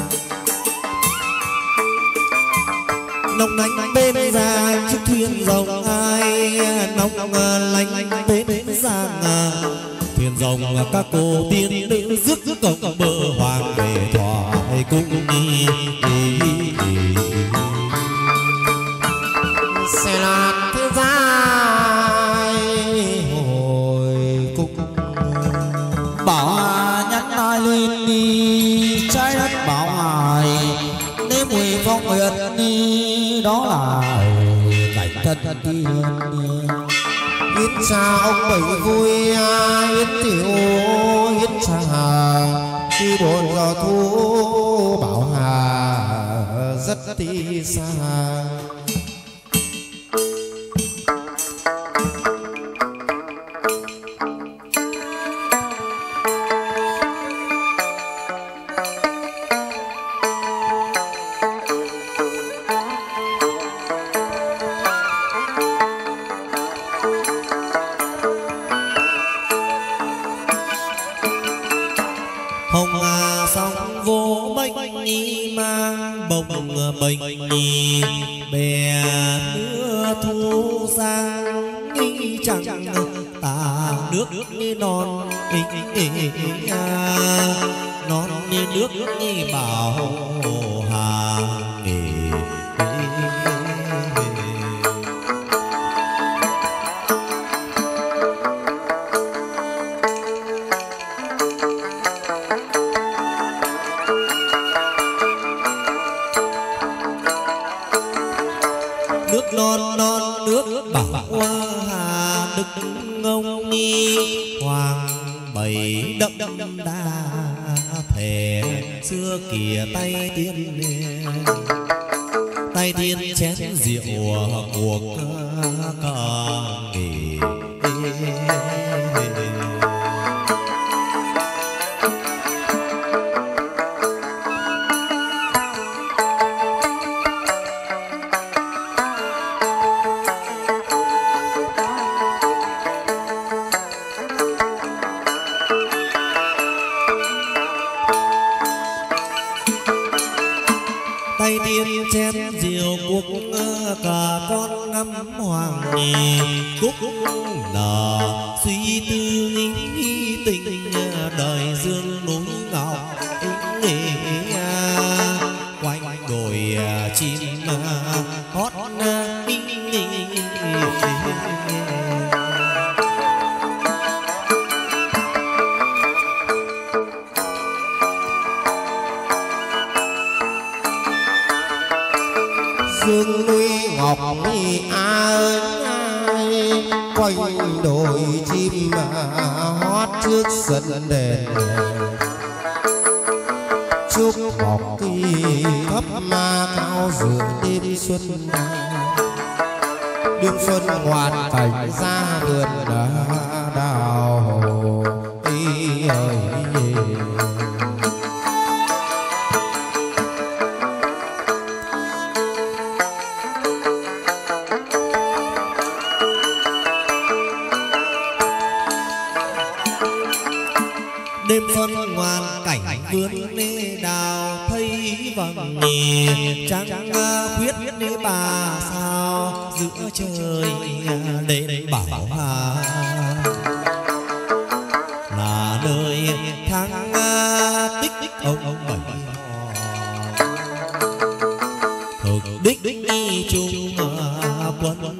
[SPEAKER 3] nông lanh bên ra chiếc thuyền rồng ai nông lanh bên ra thuyền rồng các cô tiên nữ rước cổng bờ hoàng về thoại cung đi
[SPEAKER 1] sẽ là thế dài hồi cung
[SPEAKER 2] bảo nhắn ai lên đi trái đất bảo ngài nếu mùi phong nguyệt đi đó là cảnh thân tiên
[SPEAKER 1] yến trà ông bảy vui yến tiểu yến trà khi buồn gió thu bảo hà rất đi xa
[SPEAKER 3] bệnh bè nước thu sang đi chẳng tà nước như non non như nước như bảo hà non non nước bảo hà đức ngông nghi hoàng bảy đậm đa thể xưa kìa tay tiên tay tiên chén rượu cuộc cờ nghỉ tay tiên chén rượu cuộc cả con ngắm hoàng nhì cúc nở suy tư nghĩ tình đời dương núi ngọc quanh đồi chim hót
[SPEAKER 1] dương núi ngọc mi ai quanh đồi chim hót trước sân đèn chúc ngọc kỳ thấp ma cao dường đêm xuân đêm xuân ngoạn cảnh ra vườn đào ý ơi
[SPEAKER 3] đêm xuân ngoan cảnh vườn lê đào thấy vầng nhì trăng khuyết đi bà sao giữa trời để bảo hà là nơi tháng tích ông bảy thực đích đi chung quân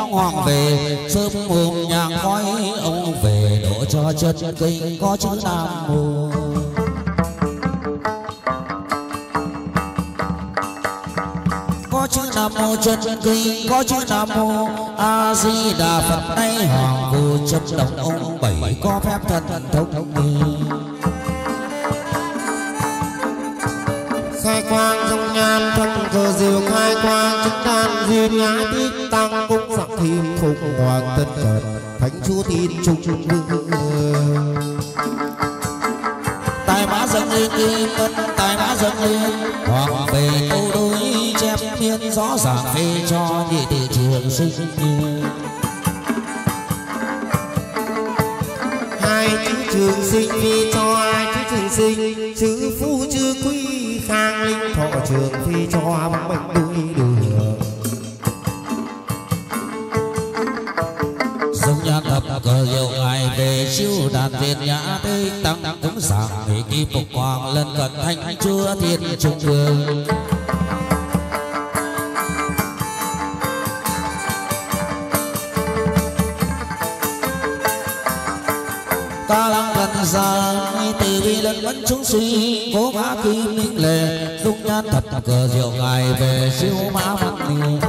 [SPEAKER 2] hoàng về sớm hôm nhang khói ông về đổ cho chân kinh có chữ Nam Mô. Có chữ Nam Mô chân kinh có chữ Nam Mô A Di Đà Phật nay hoàng vô chấp đồng ông bảy có phép thần thông nghi.
[SPEAKER 1] khai quang trong nhan thân cờ diệu khai quang chứng đan duyên nhã tích tăng cung phật thiêm phụng hoàng tân cận thánh chúa tin trung trung vương
[SPEAKER 2] tài mã dâng lên kim tân tài mã dâng lên hoàng về câu đối chép miên rõ ràng phê cho nhị tử trường sinh.
[SPEAKER 1] hai chữ trường sinh phi cho hai chữ trường sinh chữ phu chữ quý khang linh thọ trường phi cho bằng bệnh đuôi đường
[SPEAKER 2] sông nhan thập cờ diệu ngài về siêu đàn thiên nhã tây tăng cúng giảng nghệ kỳ phục hoàng lần cận thanh chúa thiên trung vương. Ta lăng gần xa từ bi lần vẫn chúng suy cố ngã kim minh lệ dung nhan thập cờ diệu ngài về siêu mã văn niên.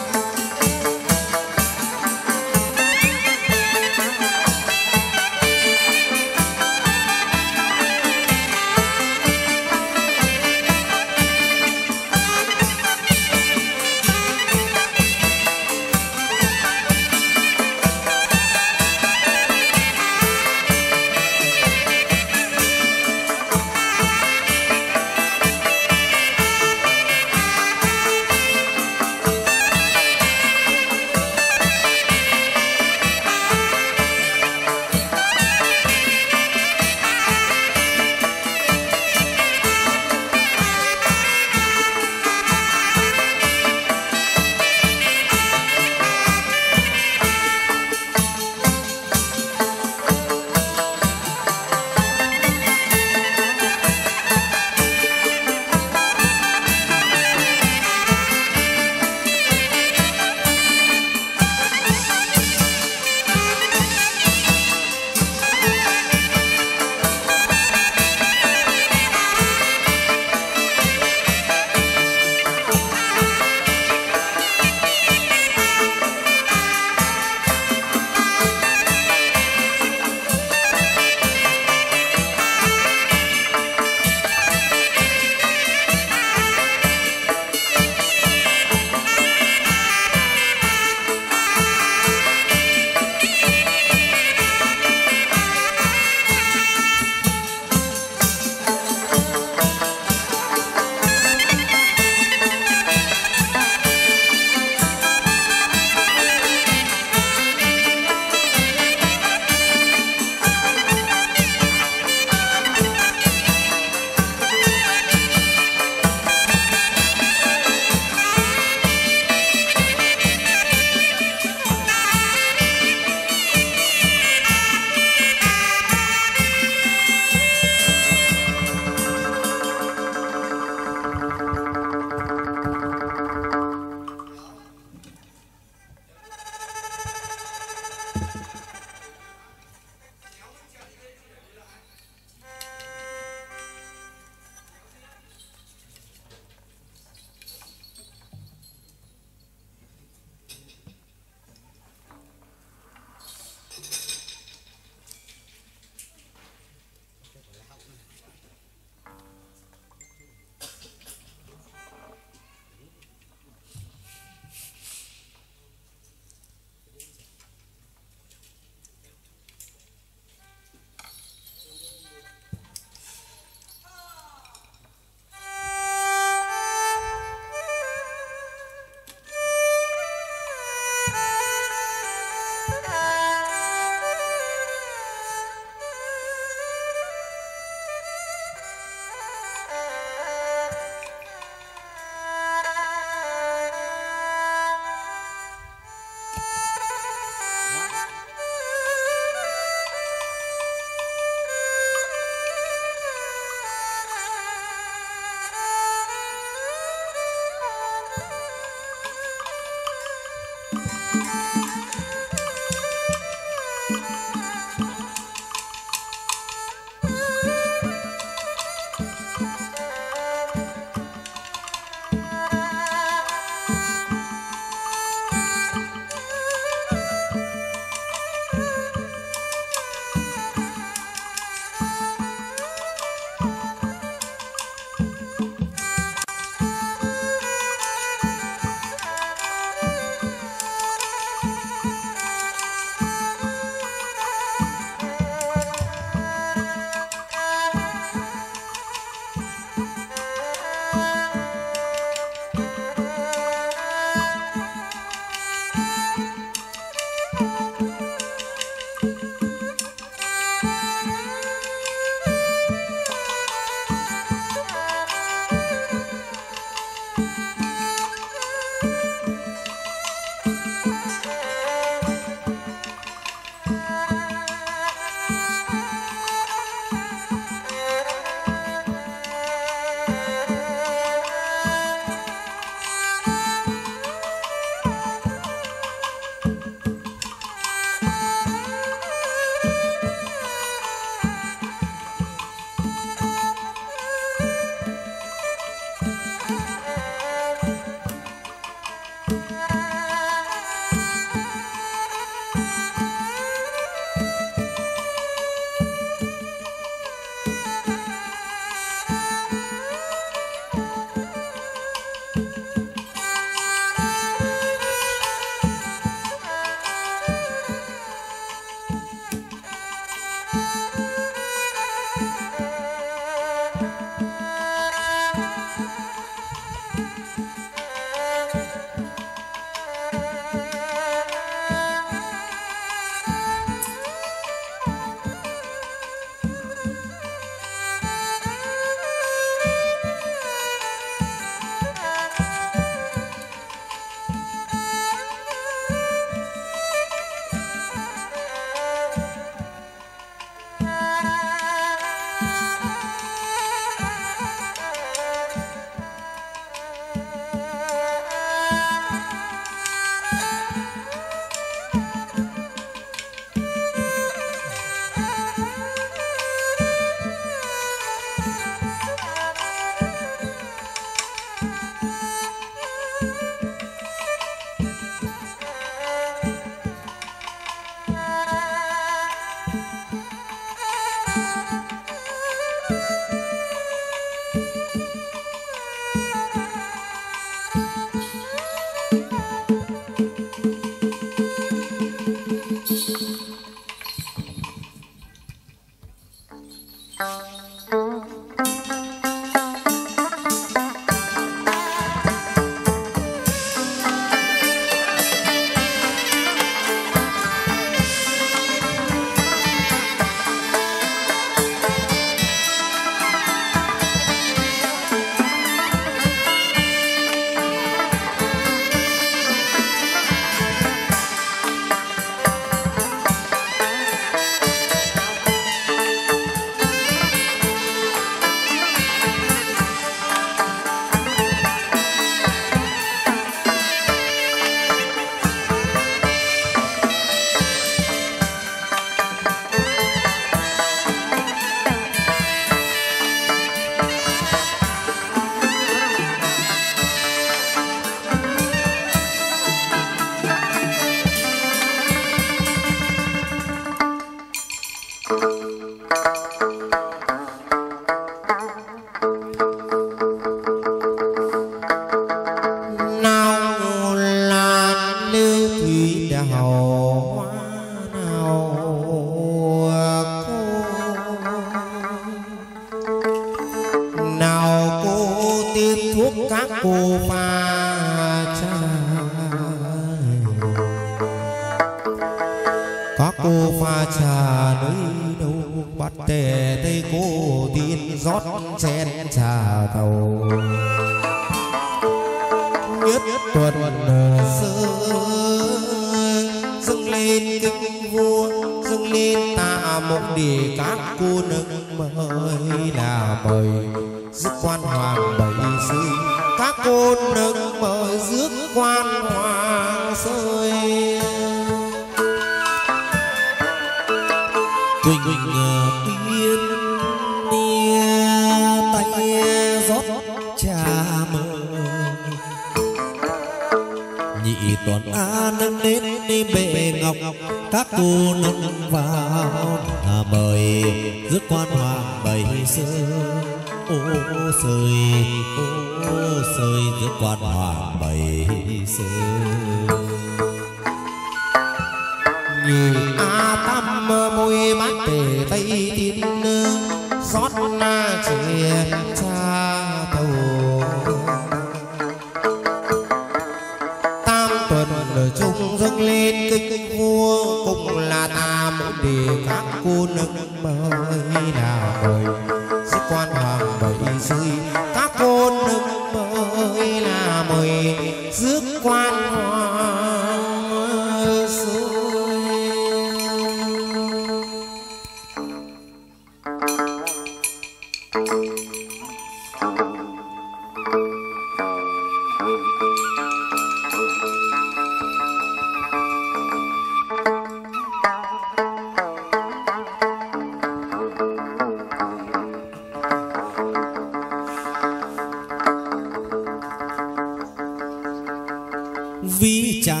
[SPEAKER 3] vì chẳng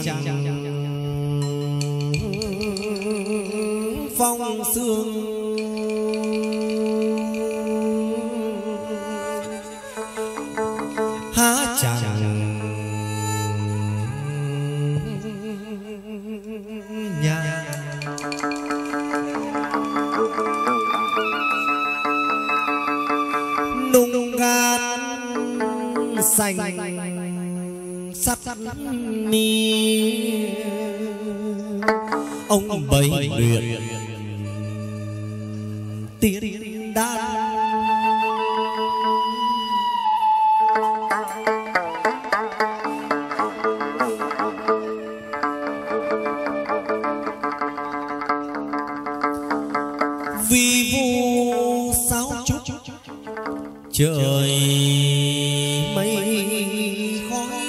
[SPEAKER 3] phong sương há chẳng nhà nung gan xanh sắt mi ông bấy luyện tiên đan vì vu sáu chút trời mây khói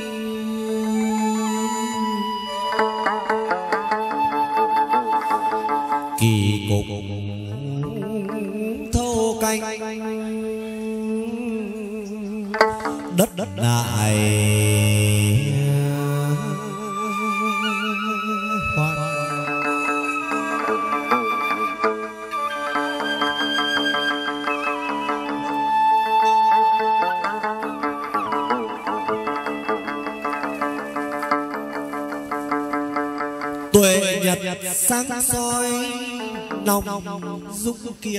[SPEAKER 3] kỳ cục thâu canh đất đất đại hoan tuệ nhật sáng soi nòng dung kiệt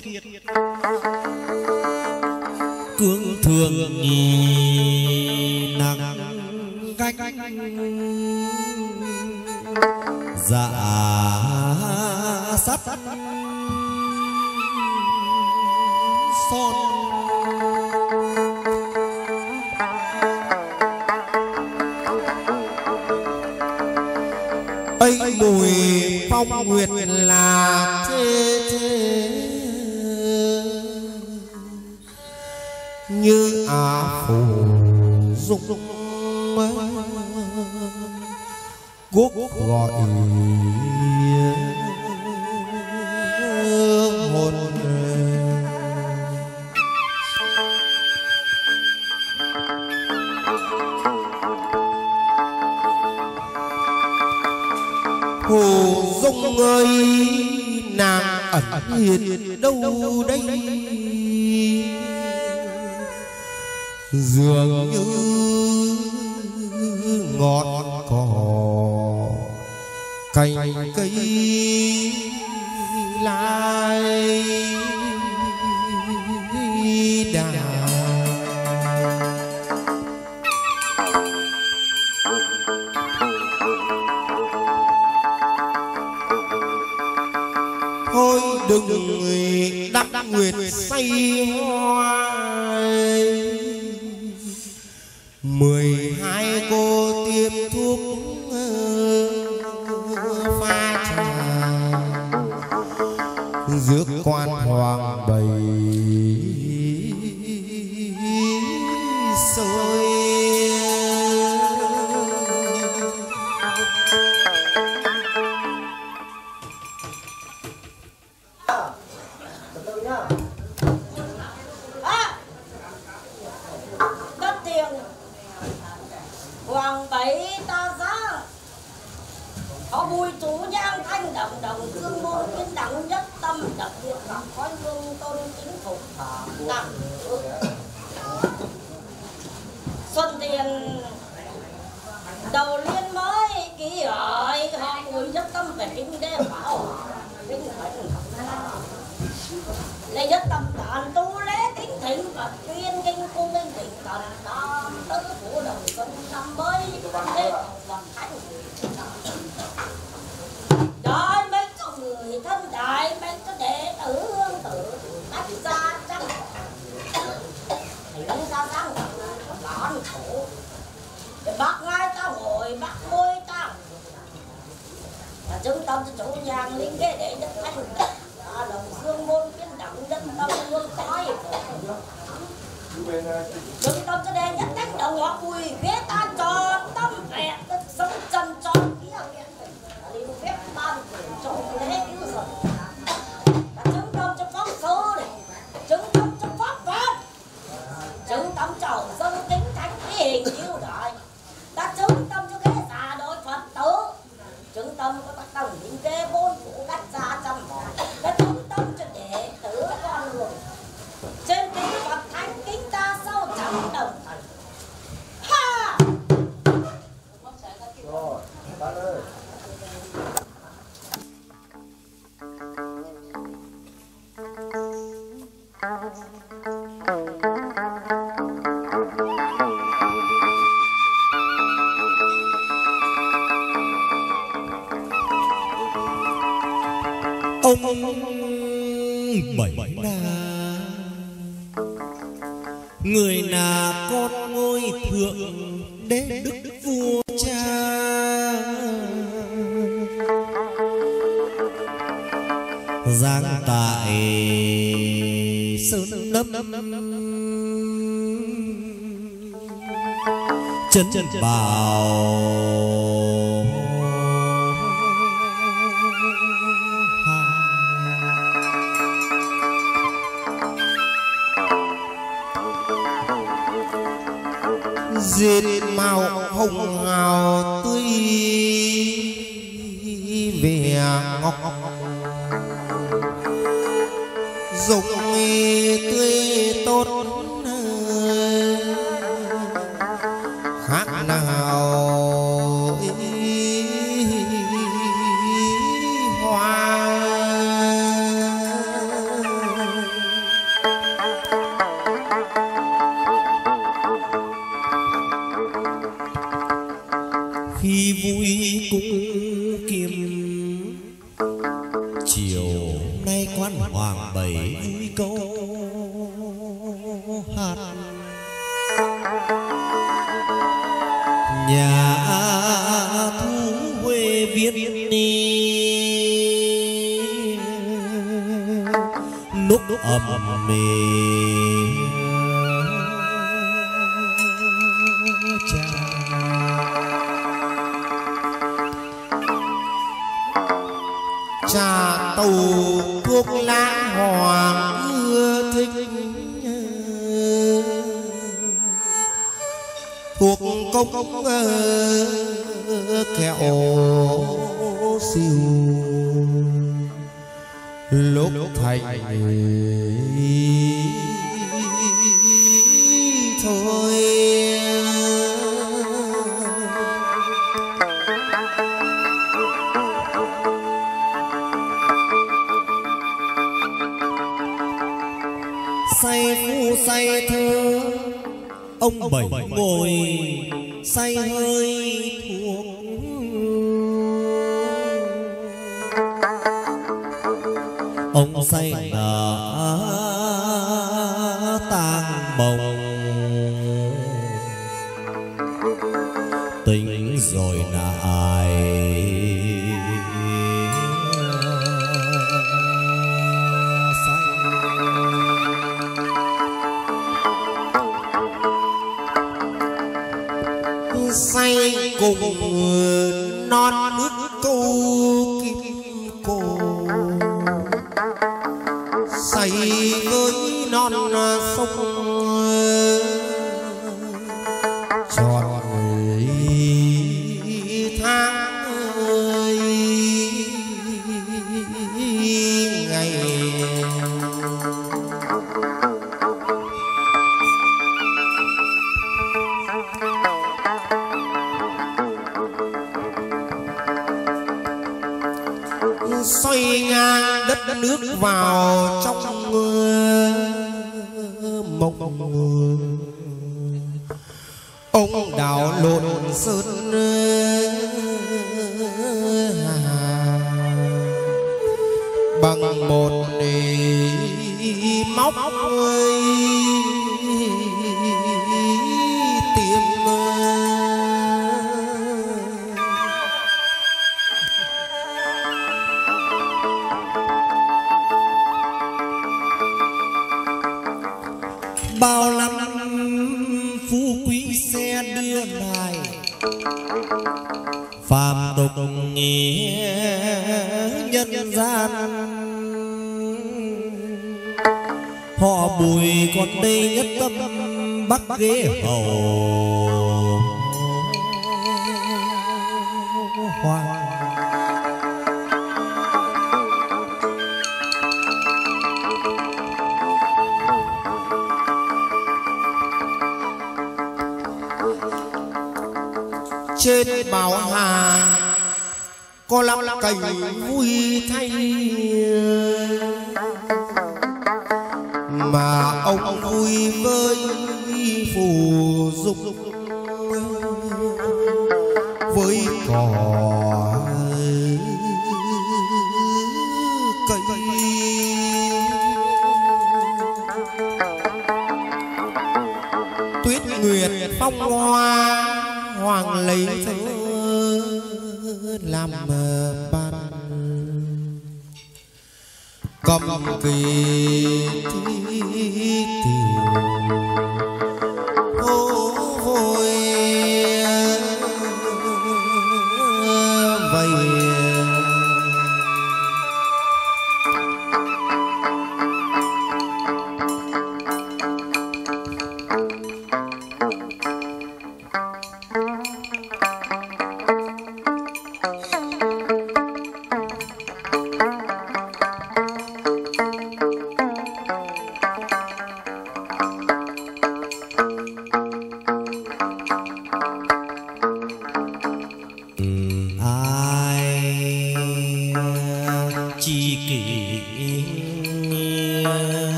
[SPEAKER 3] cương thường nhì nặng cách dạ sắt son
[SPEAKER 1] ấy mùi phong nguyệt là thế thế như á phủ dục quốc gọi hồn Hồ Dung ơi nàng ẩn hiện đâu đây dường như ngọn cỏ cành cây lai đà thôi đừng đắc nguyệt say hoài mười hai cô tiêm thuốc pha trà rước quan hoàng bày sôi
[SPEAKER 4] Hoàng bảy ta giá có bùi chú nhang thanh đồng đồng dương môn kiến đẳng nhất tâm đặc biệt gặp khói hương tôn chính phục tặng xuân tiền đầu liên mới ký hỏi họ bùi nhất tâm về kinh đêm bảo kinh hạnh lê nhất tâm tàn tu lễ tính thỉnh và tuyên kinh cung minh thỉnh thần tam tứ phủ đồng xuân năm mới đêm làm thánh đại mấy cho người thân đại mấy cho đệ tử hương tử tách ra trăng thỉnh ra trăng lãn khổ để bác ngay ta ngồi bác môi ta và chứng tâm cho chủ nhang linh ghế để nhất thanh ta đồng dương môn kiến đẳng nhất tâm hương khói đừng tâm cho đen nhất đánh đồng họ bùi ghế ta cho tâm vẹn đất sống chân cho kia liền phép ban cho thế cứu rồi ta chứng tâm cho pháp sư này chứng tâm cho pháp pháp chứng tâm cho dân tính thánh cái hình yêu đại ta chứng tâm cho cái giả
[SPEAKER 3] ông bảy na người là con ngôi thượng đế đức vua cha, giáng tại sơn lâm chân chân bảo
[SPEAKER 1] diệt màu hồng hào tươi về ngọc dùng tươi tốt khác nào hoa
[SPEAKER 3] khi vui cũng kiêm chiều nay quan hoàng bảy vui câu hát nhà thu huê viết đi lúc ầm mê
[SPEAKER 1] trà tàu thuốc lá hoàng ưa thích thuộc công kẹo siêu lúc thành thôi
[SPEAKER 3] say phu say thơ ông bảy ngồi say hơi thuộc ông say nở tang bồng tỉnh rồi lại
[SPEAKER 1] say cùng non nước câu kim cô say với non sông tròn tháng ơi ngày xoay ngang đất nước vào trong mộng ông đào lộn sơn bằng một móc tìm
[SPEAKER 3] bao năm phú quý xe đưa lại phàm tục nghĩa nhân gian họ Bùi còn đây nhất tâm bắc ghế hầu hoàng
[SPEAKER 1] trên bảo hà có lắm cảnh vui thay mà ông vui với phù dục với cỏ cây phong hoa hoàng lấy thơ làm ban cầm kỳ thi tiểu ô vội vậy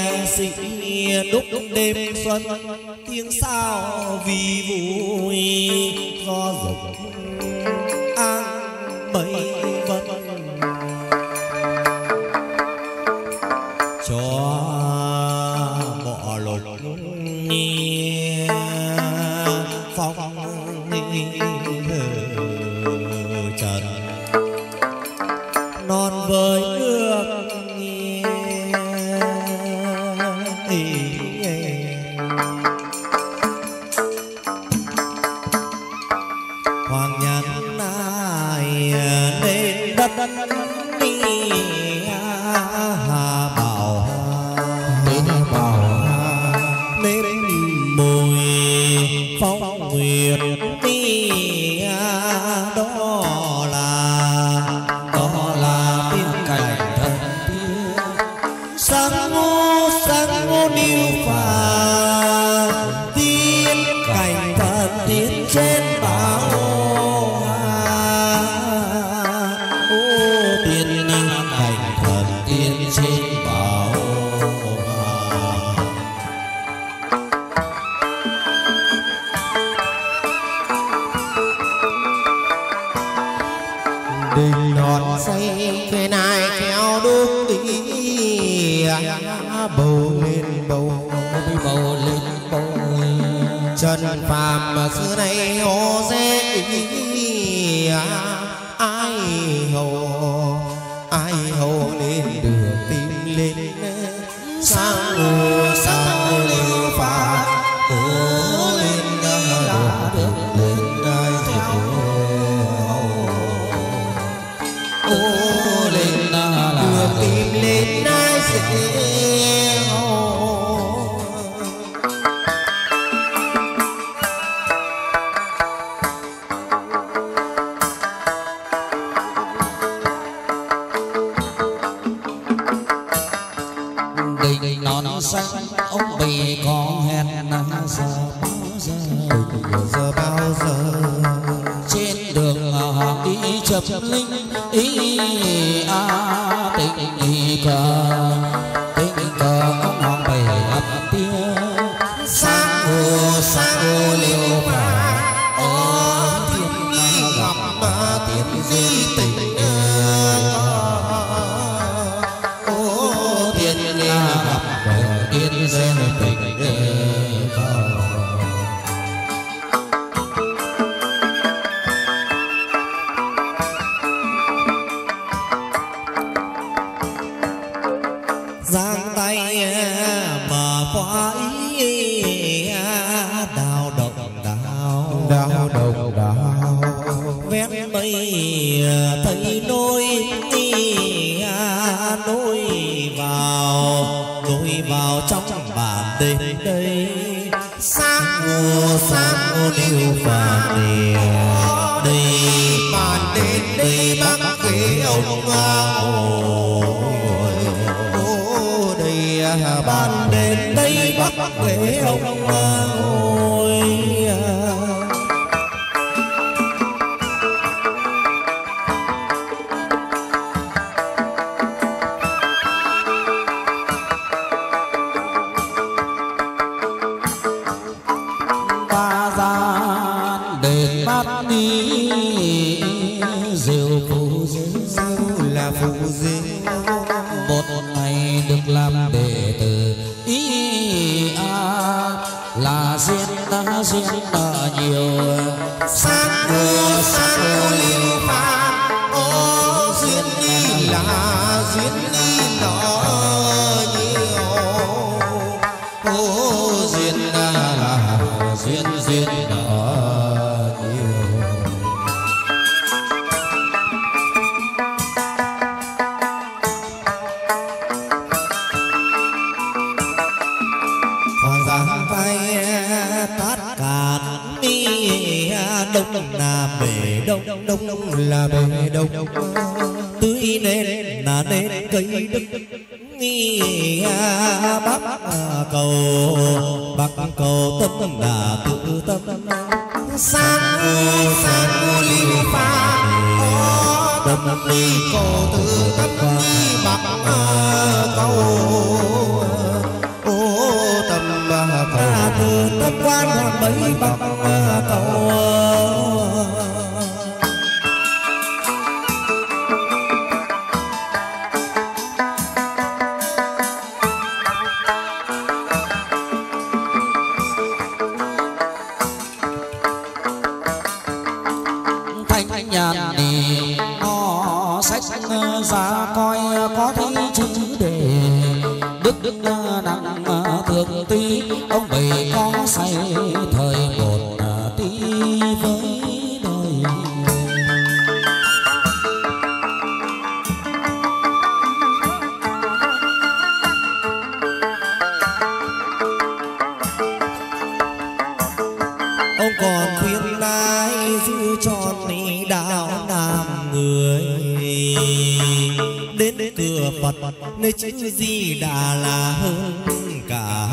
[SPEAKER 3] đúc đêm xuân tiếng sao vì vui trần non với nước hoàng nhàn ai nên đất đi hà bảo nên bảo nên mùi phong nguyệt đi đó là đó là tiên cảnh thần tiên sáng ngô sáng ngô niu phà tiên cảnh thần tiên trên bảo tiên cảnh thần tiên trên bảo
[SPEAKER 1] đình đòn say khe nai kéo đúc đi bầu lên bầu
[SPEAKER 2] bầu lên bầu
[SPEAKER 1] chân phàm mà xưa nay hò dễ ai hầu ai hầu nên được tìm lên sang ngô sang ngô liêu phà cố lên đã được lên ai theo ô lên được tìm lên ai sẽ
[SPEAKER 2] đình non xanh ông bì có hẹn giờ bao giờ
[SPEAKER 1] giờ bao giờ
[SPEAKER 2] trên đường đi chập linh ý a tình ý cờ tình cờ ông hoàng bày ấp tiêu
[SPEAKER 1] sang hồ sang hồ liêu phà ô thiên nhi gặp mà thiên di tình ô thiên nhi gặp
[SPEAKER 2] tiên duyên tình
[SPEAKER 3] giang tay mà khoái đào động đào
[SPEAKER 1] đau đầu đau
[SPEAKER 3] vét mây thấy nôi nôi vào nôi vào trong bản đêm đây
[SPEAKER 1] sang hồ sang hồ liêu phà
[SPEAKER 3] đây
[SPEAKER 1] bàn đến đây bắc ghế ông ô đây
[SPEAKER 3] ban đến đây bắc ghế ông ngồi
[SPEAKER 2] ba gian đền bát đi rượu phù rượu
[SPEAKER 1] là phù diêu
[SPEAKER 2] một ngày được làm đệ tử ý a là duyên đã duyên đã nhiều
[SPEAKER 1] sang hồ sang hồ liêu phà ô duyên đi là duyên đi nó nhiều ô duyên là
[SPEAKER 2] duyên duyên đó nhiều
[SPEAKER 3] hoàng giang tay tát cạn đi đông nam bể đông đông đông
[SPEAKER 1] là bề đông
[SPEAKER 3] tưới nên là nên cây đức nghi bắc cầu bắc cầu tâm là tự tâm
[SPEAKER 1] sang hồ sang hồ liêu phà ô tâm đi cầu tự tâm đi bắc cầu ô tâm cầu
[SPEAKER 3] từ tâm quan hoàng mấy bắc cầu
[SPEAKER 2] thanh nhàn thì ngó sách ra coi có thấy chữ đề đức đức nặng thường tí ông bày có say thời một tí với đời.
[SPEAKER 3] Ông còn khuyên ai giữ tròn ni đạo làm người đến cửa Phật nơi chữ Di Đà là hơn cả.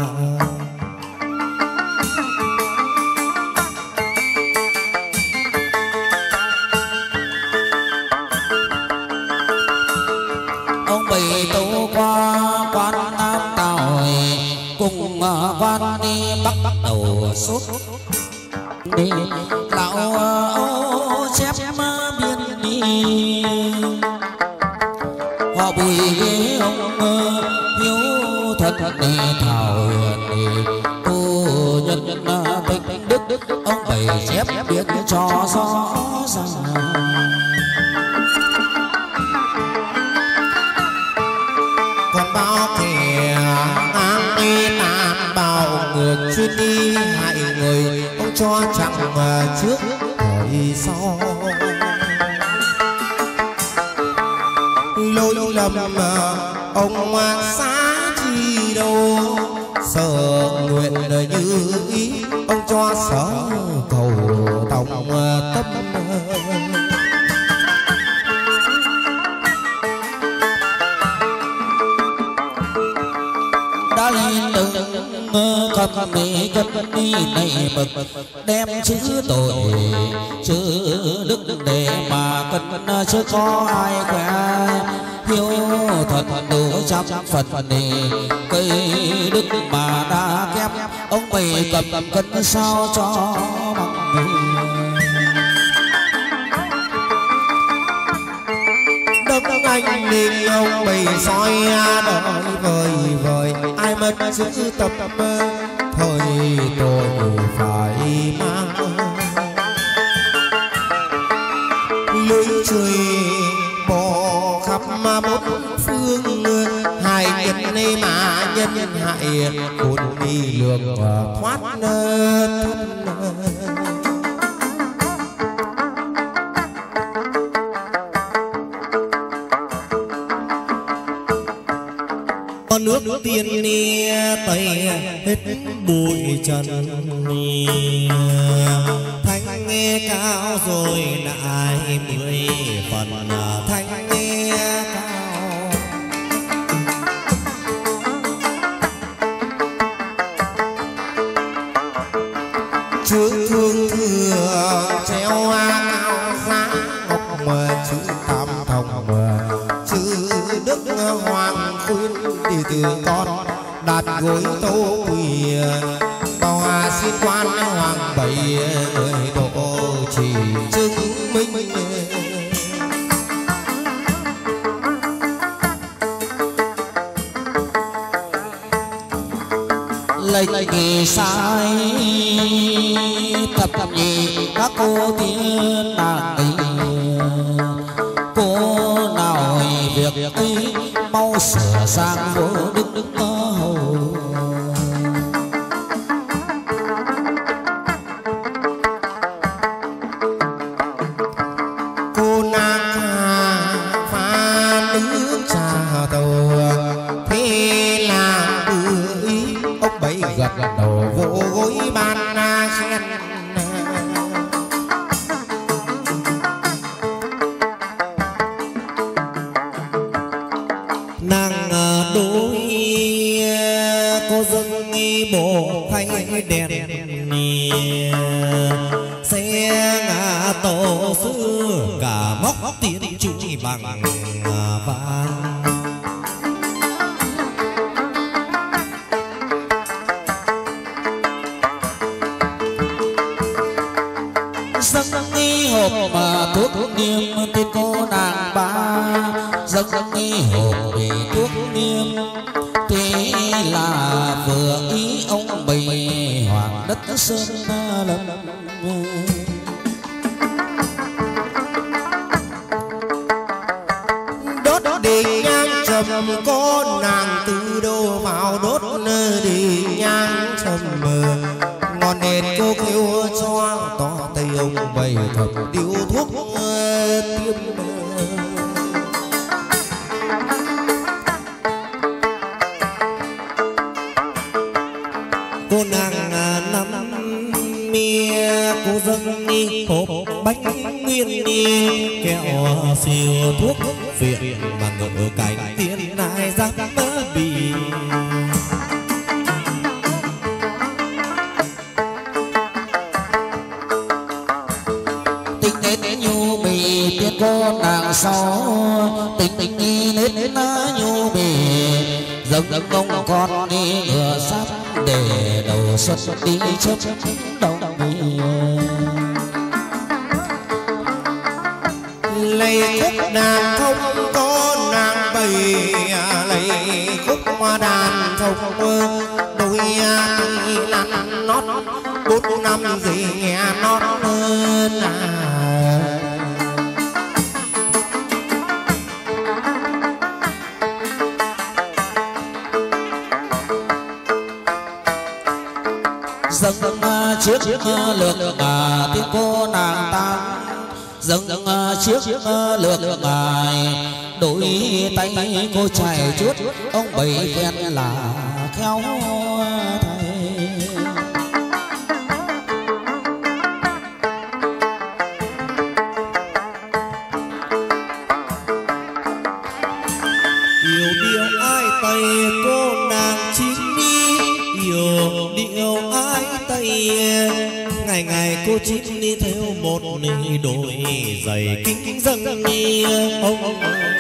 [SPEAKER 2] Ông bày tấu qua quan Nam Tào cùng quan đi bắt bắt đầu sốt đi lão ô chép biên đi họ bùi ghế ông hiếu thật đi thảo đi cô nhân tịnh đức ông bày chép biết cho rõ ràng.
[SPEAKER 1] Còn bao kẻ ngang đi tàn bào ngược chuyên đi hại người ông cho chẳng trước hỏi sau lỗi lầm ông xá chi đâu sợ nguyện như ý ông cho sở cầu tổng tâm.
[SPEAKER 2] Đã lên đừng cầm mỹ cân đi này bậc đem chữ tội chữ đức để mà cân chứ có ai khỏe hiếu thật đủ trăm phần thì cây đức mà đã kép ông bày cầm cầm cân sao cho bằng người.
[SPEAKER 1] Đông anh nên ông bày soi đời vời vời ai mất giữ tập thời tôi phải mang lưới trời bò khắp bốn phương hai nhân này mà nhân hại hồn đi lường thoát thân.
[SPEAKER 3] Con nước tiên ni tây hết bụi trần thanh nghe cao rồi lại mười phần thanh nghe cao.
[SPEAKER 1] Chữ thương thừa treo cao giá ngọc mà chữ tam thông mà chữ đức hoàng khuyên đi từ con đạt gối tố quỳ bao hà xin quan hoàng bảy người độ chỉ chứng minh.
[SPEAKER 2] lệnh kỳ sai tập nhị các cô tiên nàng tình cô nào việc ấy mau sửa sang vô đức đức hầu.
[SPEAKER 1] Cô nàng pha nước trà tàu thế là tự ý ông bấy gật đầu vỗ gối ban khen.
[SPEAKER 3] Nàng đối cô dâng bộ khay đèn xe ngã tổ sư cả móc tiền chủ bằng vàng.
[SPEAKER 2] Dâng nghi hộp mà thuốc niêm tên cô nàng ba dâng nghi hộp về thuốc niêm thế là vừa ý ông bày hoàng đất sơn lâm.
[SPEAKER 1] thầm điếu thuốc tiêm.
[SPEAKER 3] Cô nàng năm mía cô dâng đi hộp bánh nguyên đi kẹo siêu thuốc viện mà ngỡ cánh tiên ai dám bị.
[SPEAKER 2] Tình đến nhu bì tiên cô nàng sau tình tình đi lên nhu bì dâng dâng ông con đi ngựa sắp để đầu xuân đi chớp đầu bì.
[SPEAKER 1] Lấy khúc đàn thông có nàng bầy lấy khúc đàn thông đôi lăn nót bốn năm gì nghe nót hơn à.
[SPEAKER 2] Dâng chiếc lược mà tiếng cô nàng tam dâng chiếc lược ngài đôi tay cô chạy chuốt ông bảy quen là khéo thầy.
[SPEAKER 3] Yêu điệu ai tay cô nàng chín đi yêu điệu ai tay ngày ngày cô chín đi theo một đôi giày kính dâng đi ông.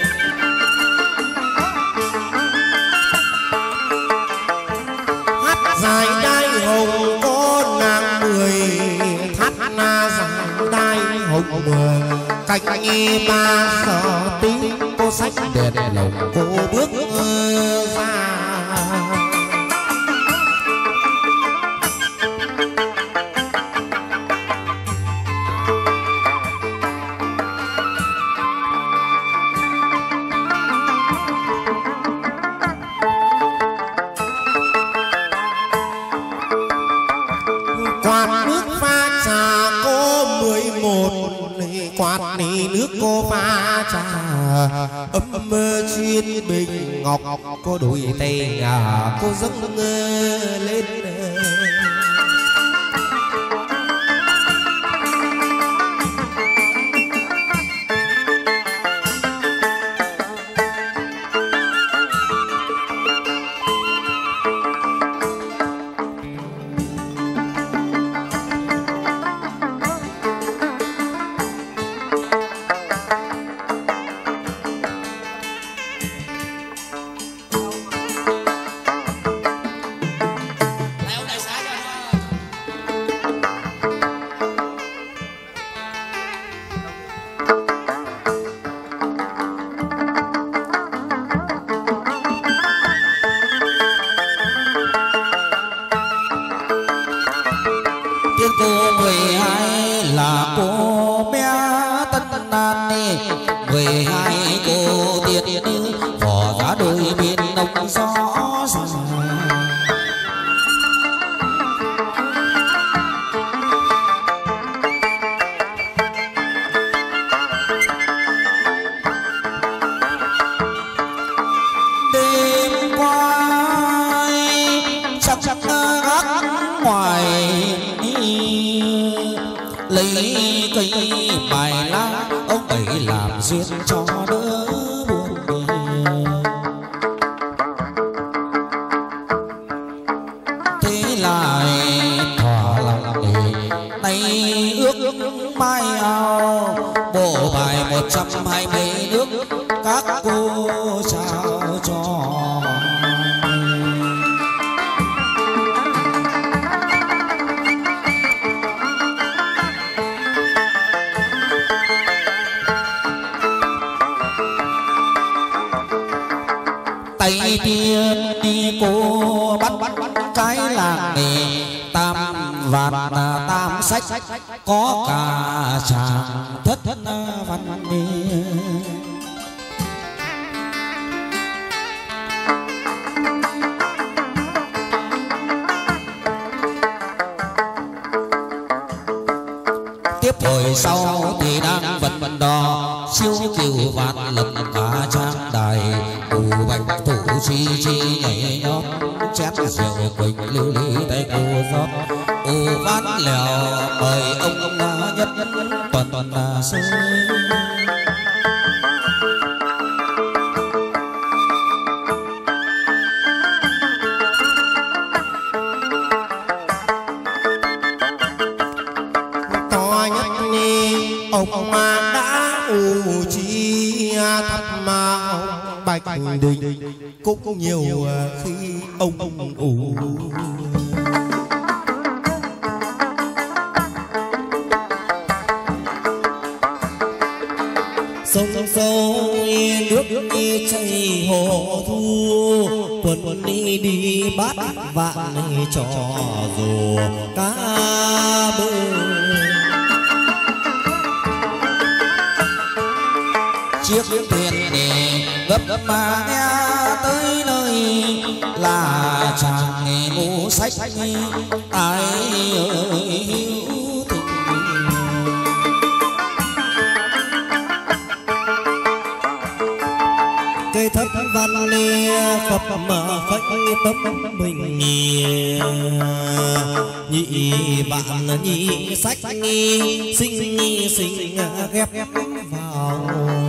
[SPEAKER 1] Hát dài đai hồng có nàng mười thắt na dài đai hồng mười cạnh nghi ba giờ tí cô sách đèn lồng cô bước ra. Quạt nước pha trà có mười một quạt ní nước cô pha trà ấm chuyên bình ngọc có đôi tay ngà cô dâng lên.
[SPEAKER 2] Tay tiên đi cô bắt cái làng nghề tam vạn tam sách có cả chàng thất văn nghề. Tiếp hồi sau thì đang vận vận đò siêu kiều vạn lập cả trang đài u bạch thủ chi chi nhảy nhót chén rượu quỳnh lưu ly tay cô rót u ván lèo mời ông nhất tuần tuần là sơi.
[SPEAKER 1] Ông mà đã u chi thăm mà ông Bạch Đình cũng nhiều khi ông ông ủ
[SPEAKER 3] sông sâu nước chảy hồ thu quân đi đi bắt vạn trò dù cá bơi
[SPEAKER 2] chiếc thuyền để gấp gấp mà nghe tới nơi là chàng nghề ngũ sách ai ơi hữu tình
[SPEAKER 3] cây thất văn lia khập mà phách tấm bình nhị bạn nhị sách sinh sinh ghép vào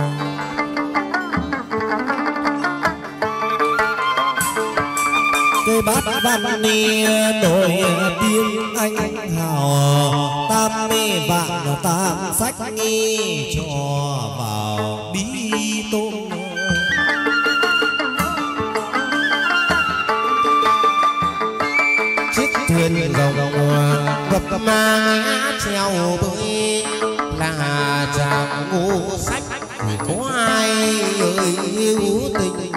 [SPEAKER 3] cây bát văn ni đổi tiếng anh hào tam mê vạn tam sách nghi cho vào bí tôm
[SPEAKER 1] chiếc thuyền rồng gập mà treo bơi là chàng ngũ sách có ai ơi yêu tình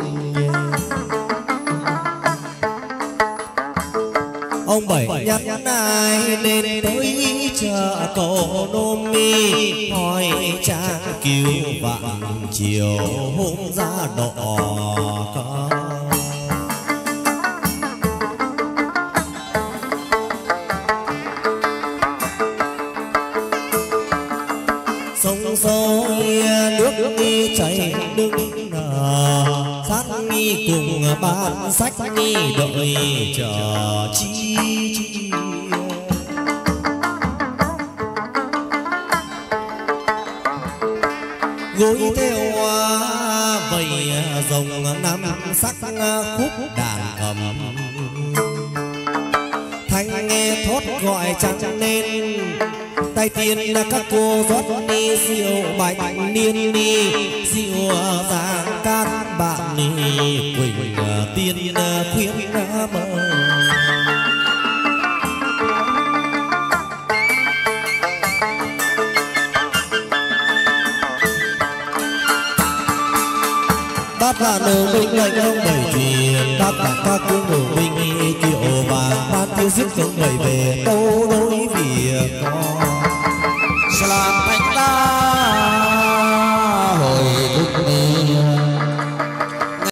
[SPEAKER 3] ông bảy nhắc ai nên tới chợ cầu nôm mi hỏi cha cứu vạn chiều hôm ra đỏ có sông sôi nước nghi chảy đứng nở sát nghi cùng ban sách nghi đợi chờ chi chi gối theo vầy rồng năm sắc khúc đàn cầm thanh nghe thốt gọi chẳng nên tay tiên là các cô rót đi rượu bạch niên đi rượu giang cát bạn đi quỳnh tiên khuyên mơ bác là nô binh lệnh ông bảy thuyền bác là các quân nô binh kiệu vàng ban tiêu giết công bảy về đâu đối việc con
[SPEAKER 2] làm thành ta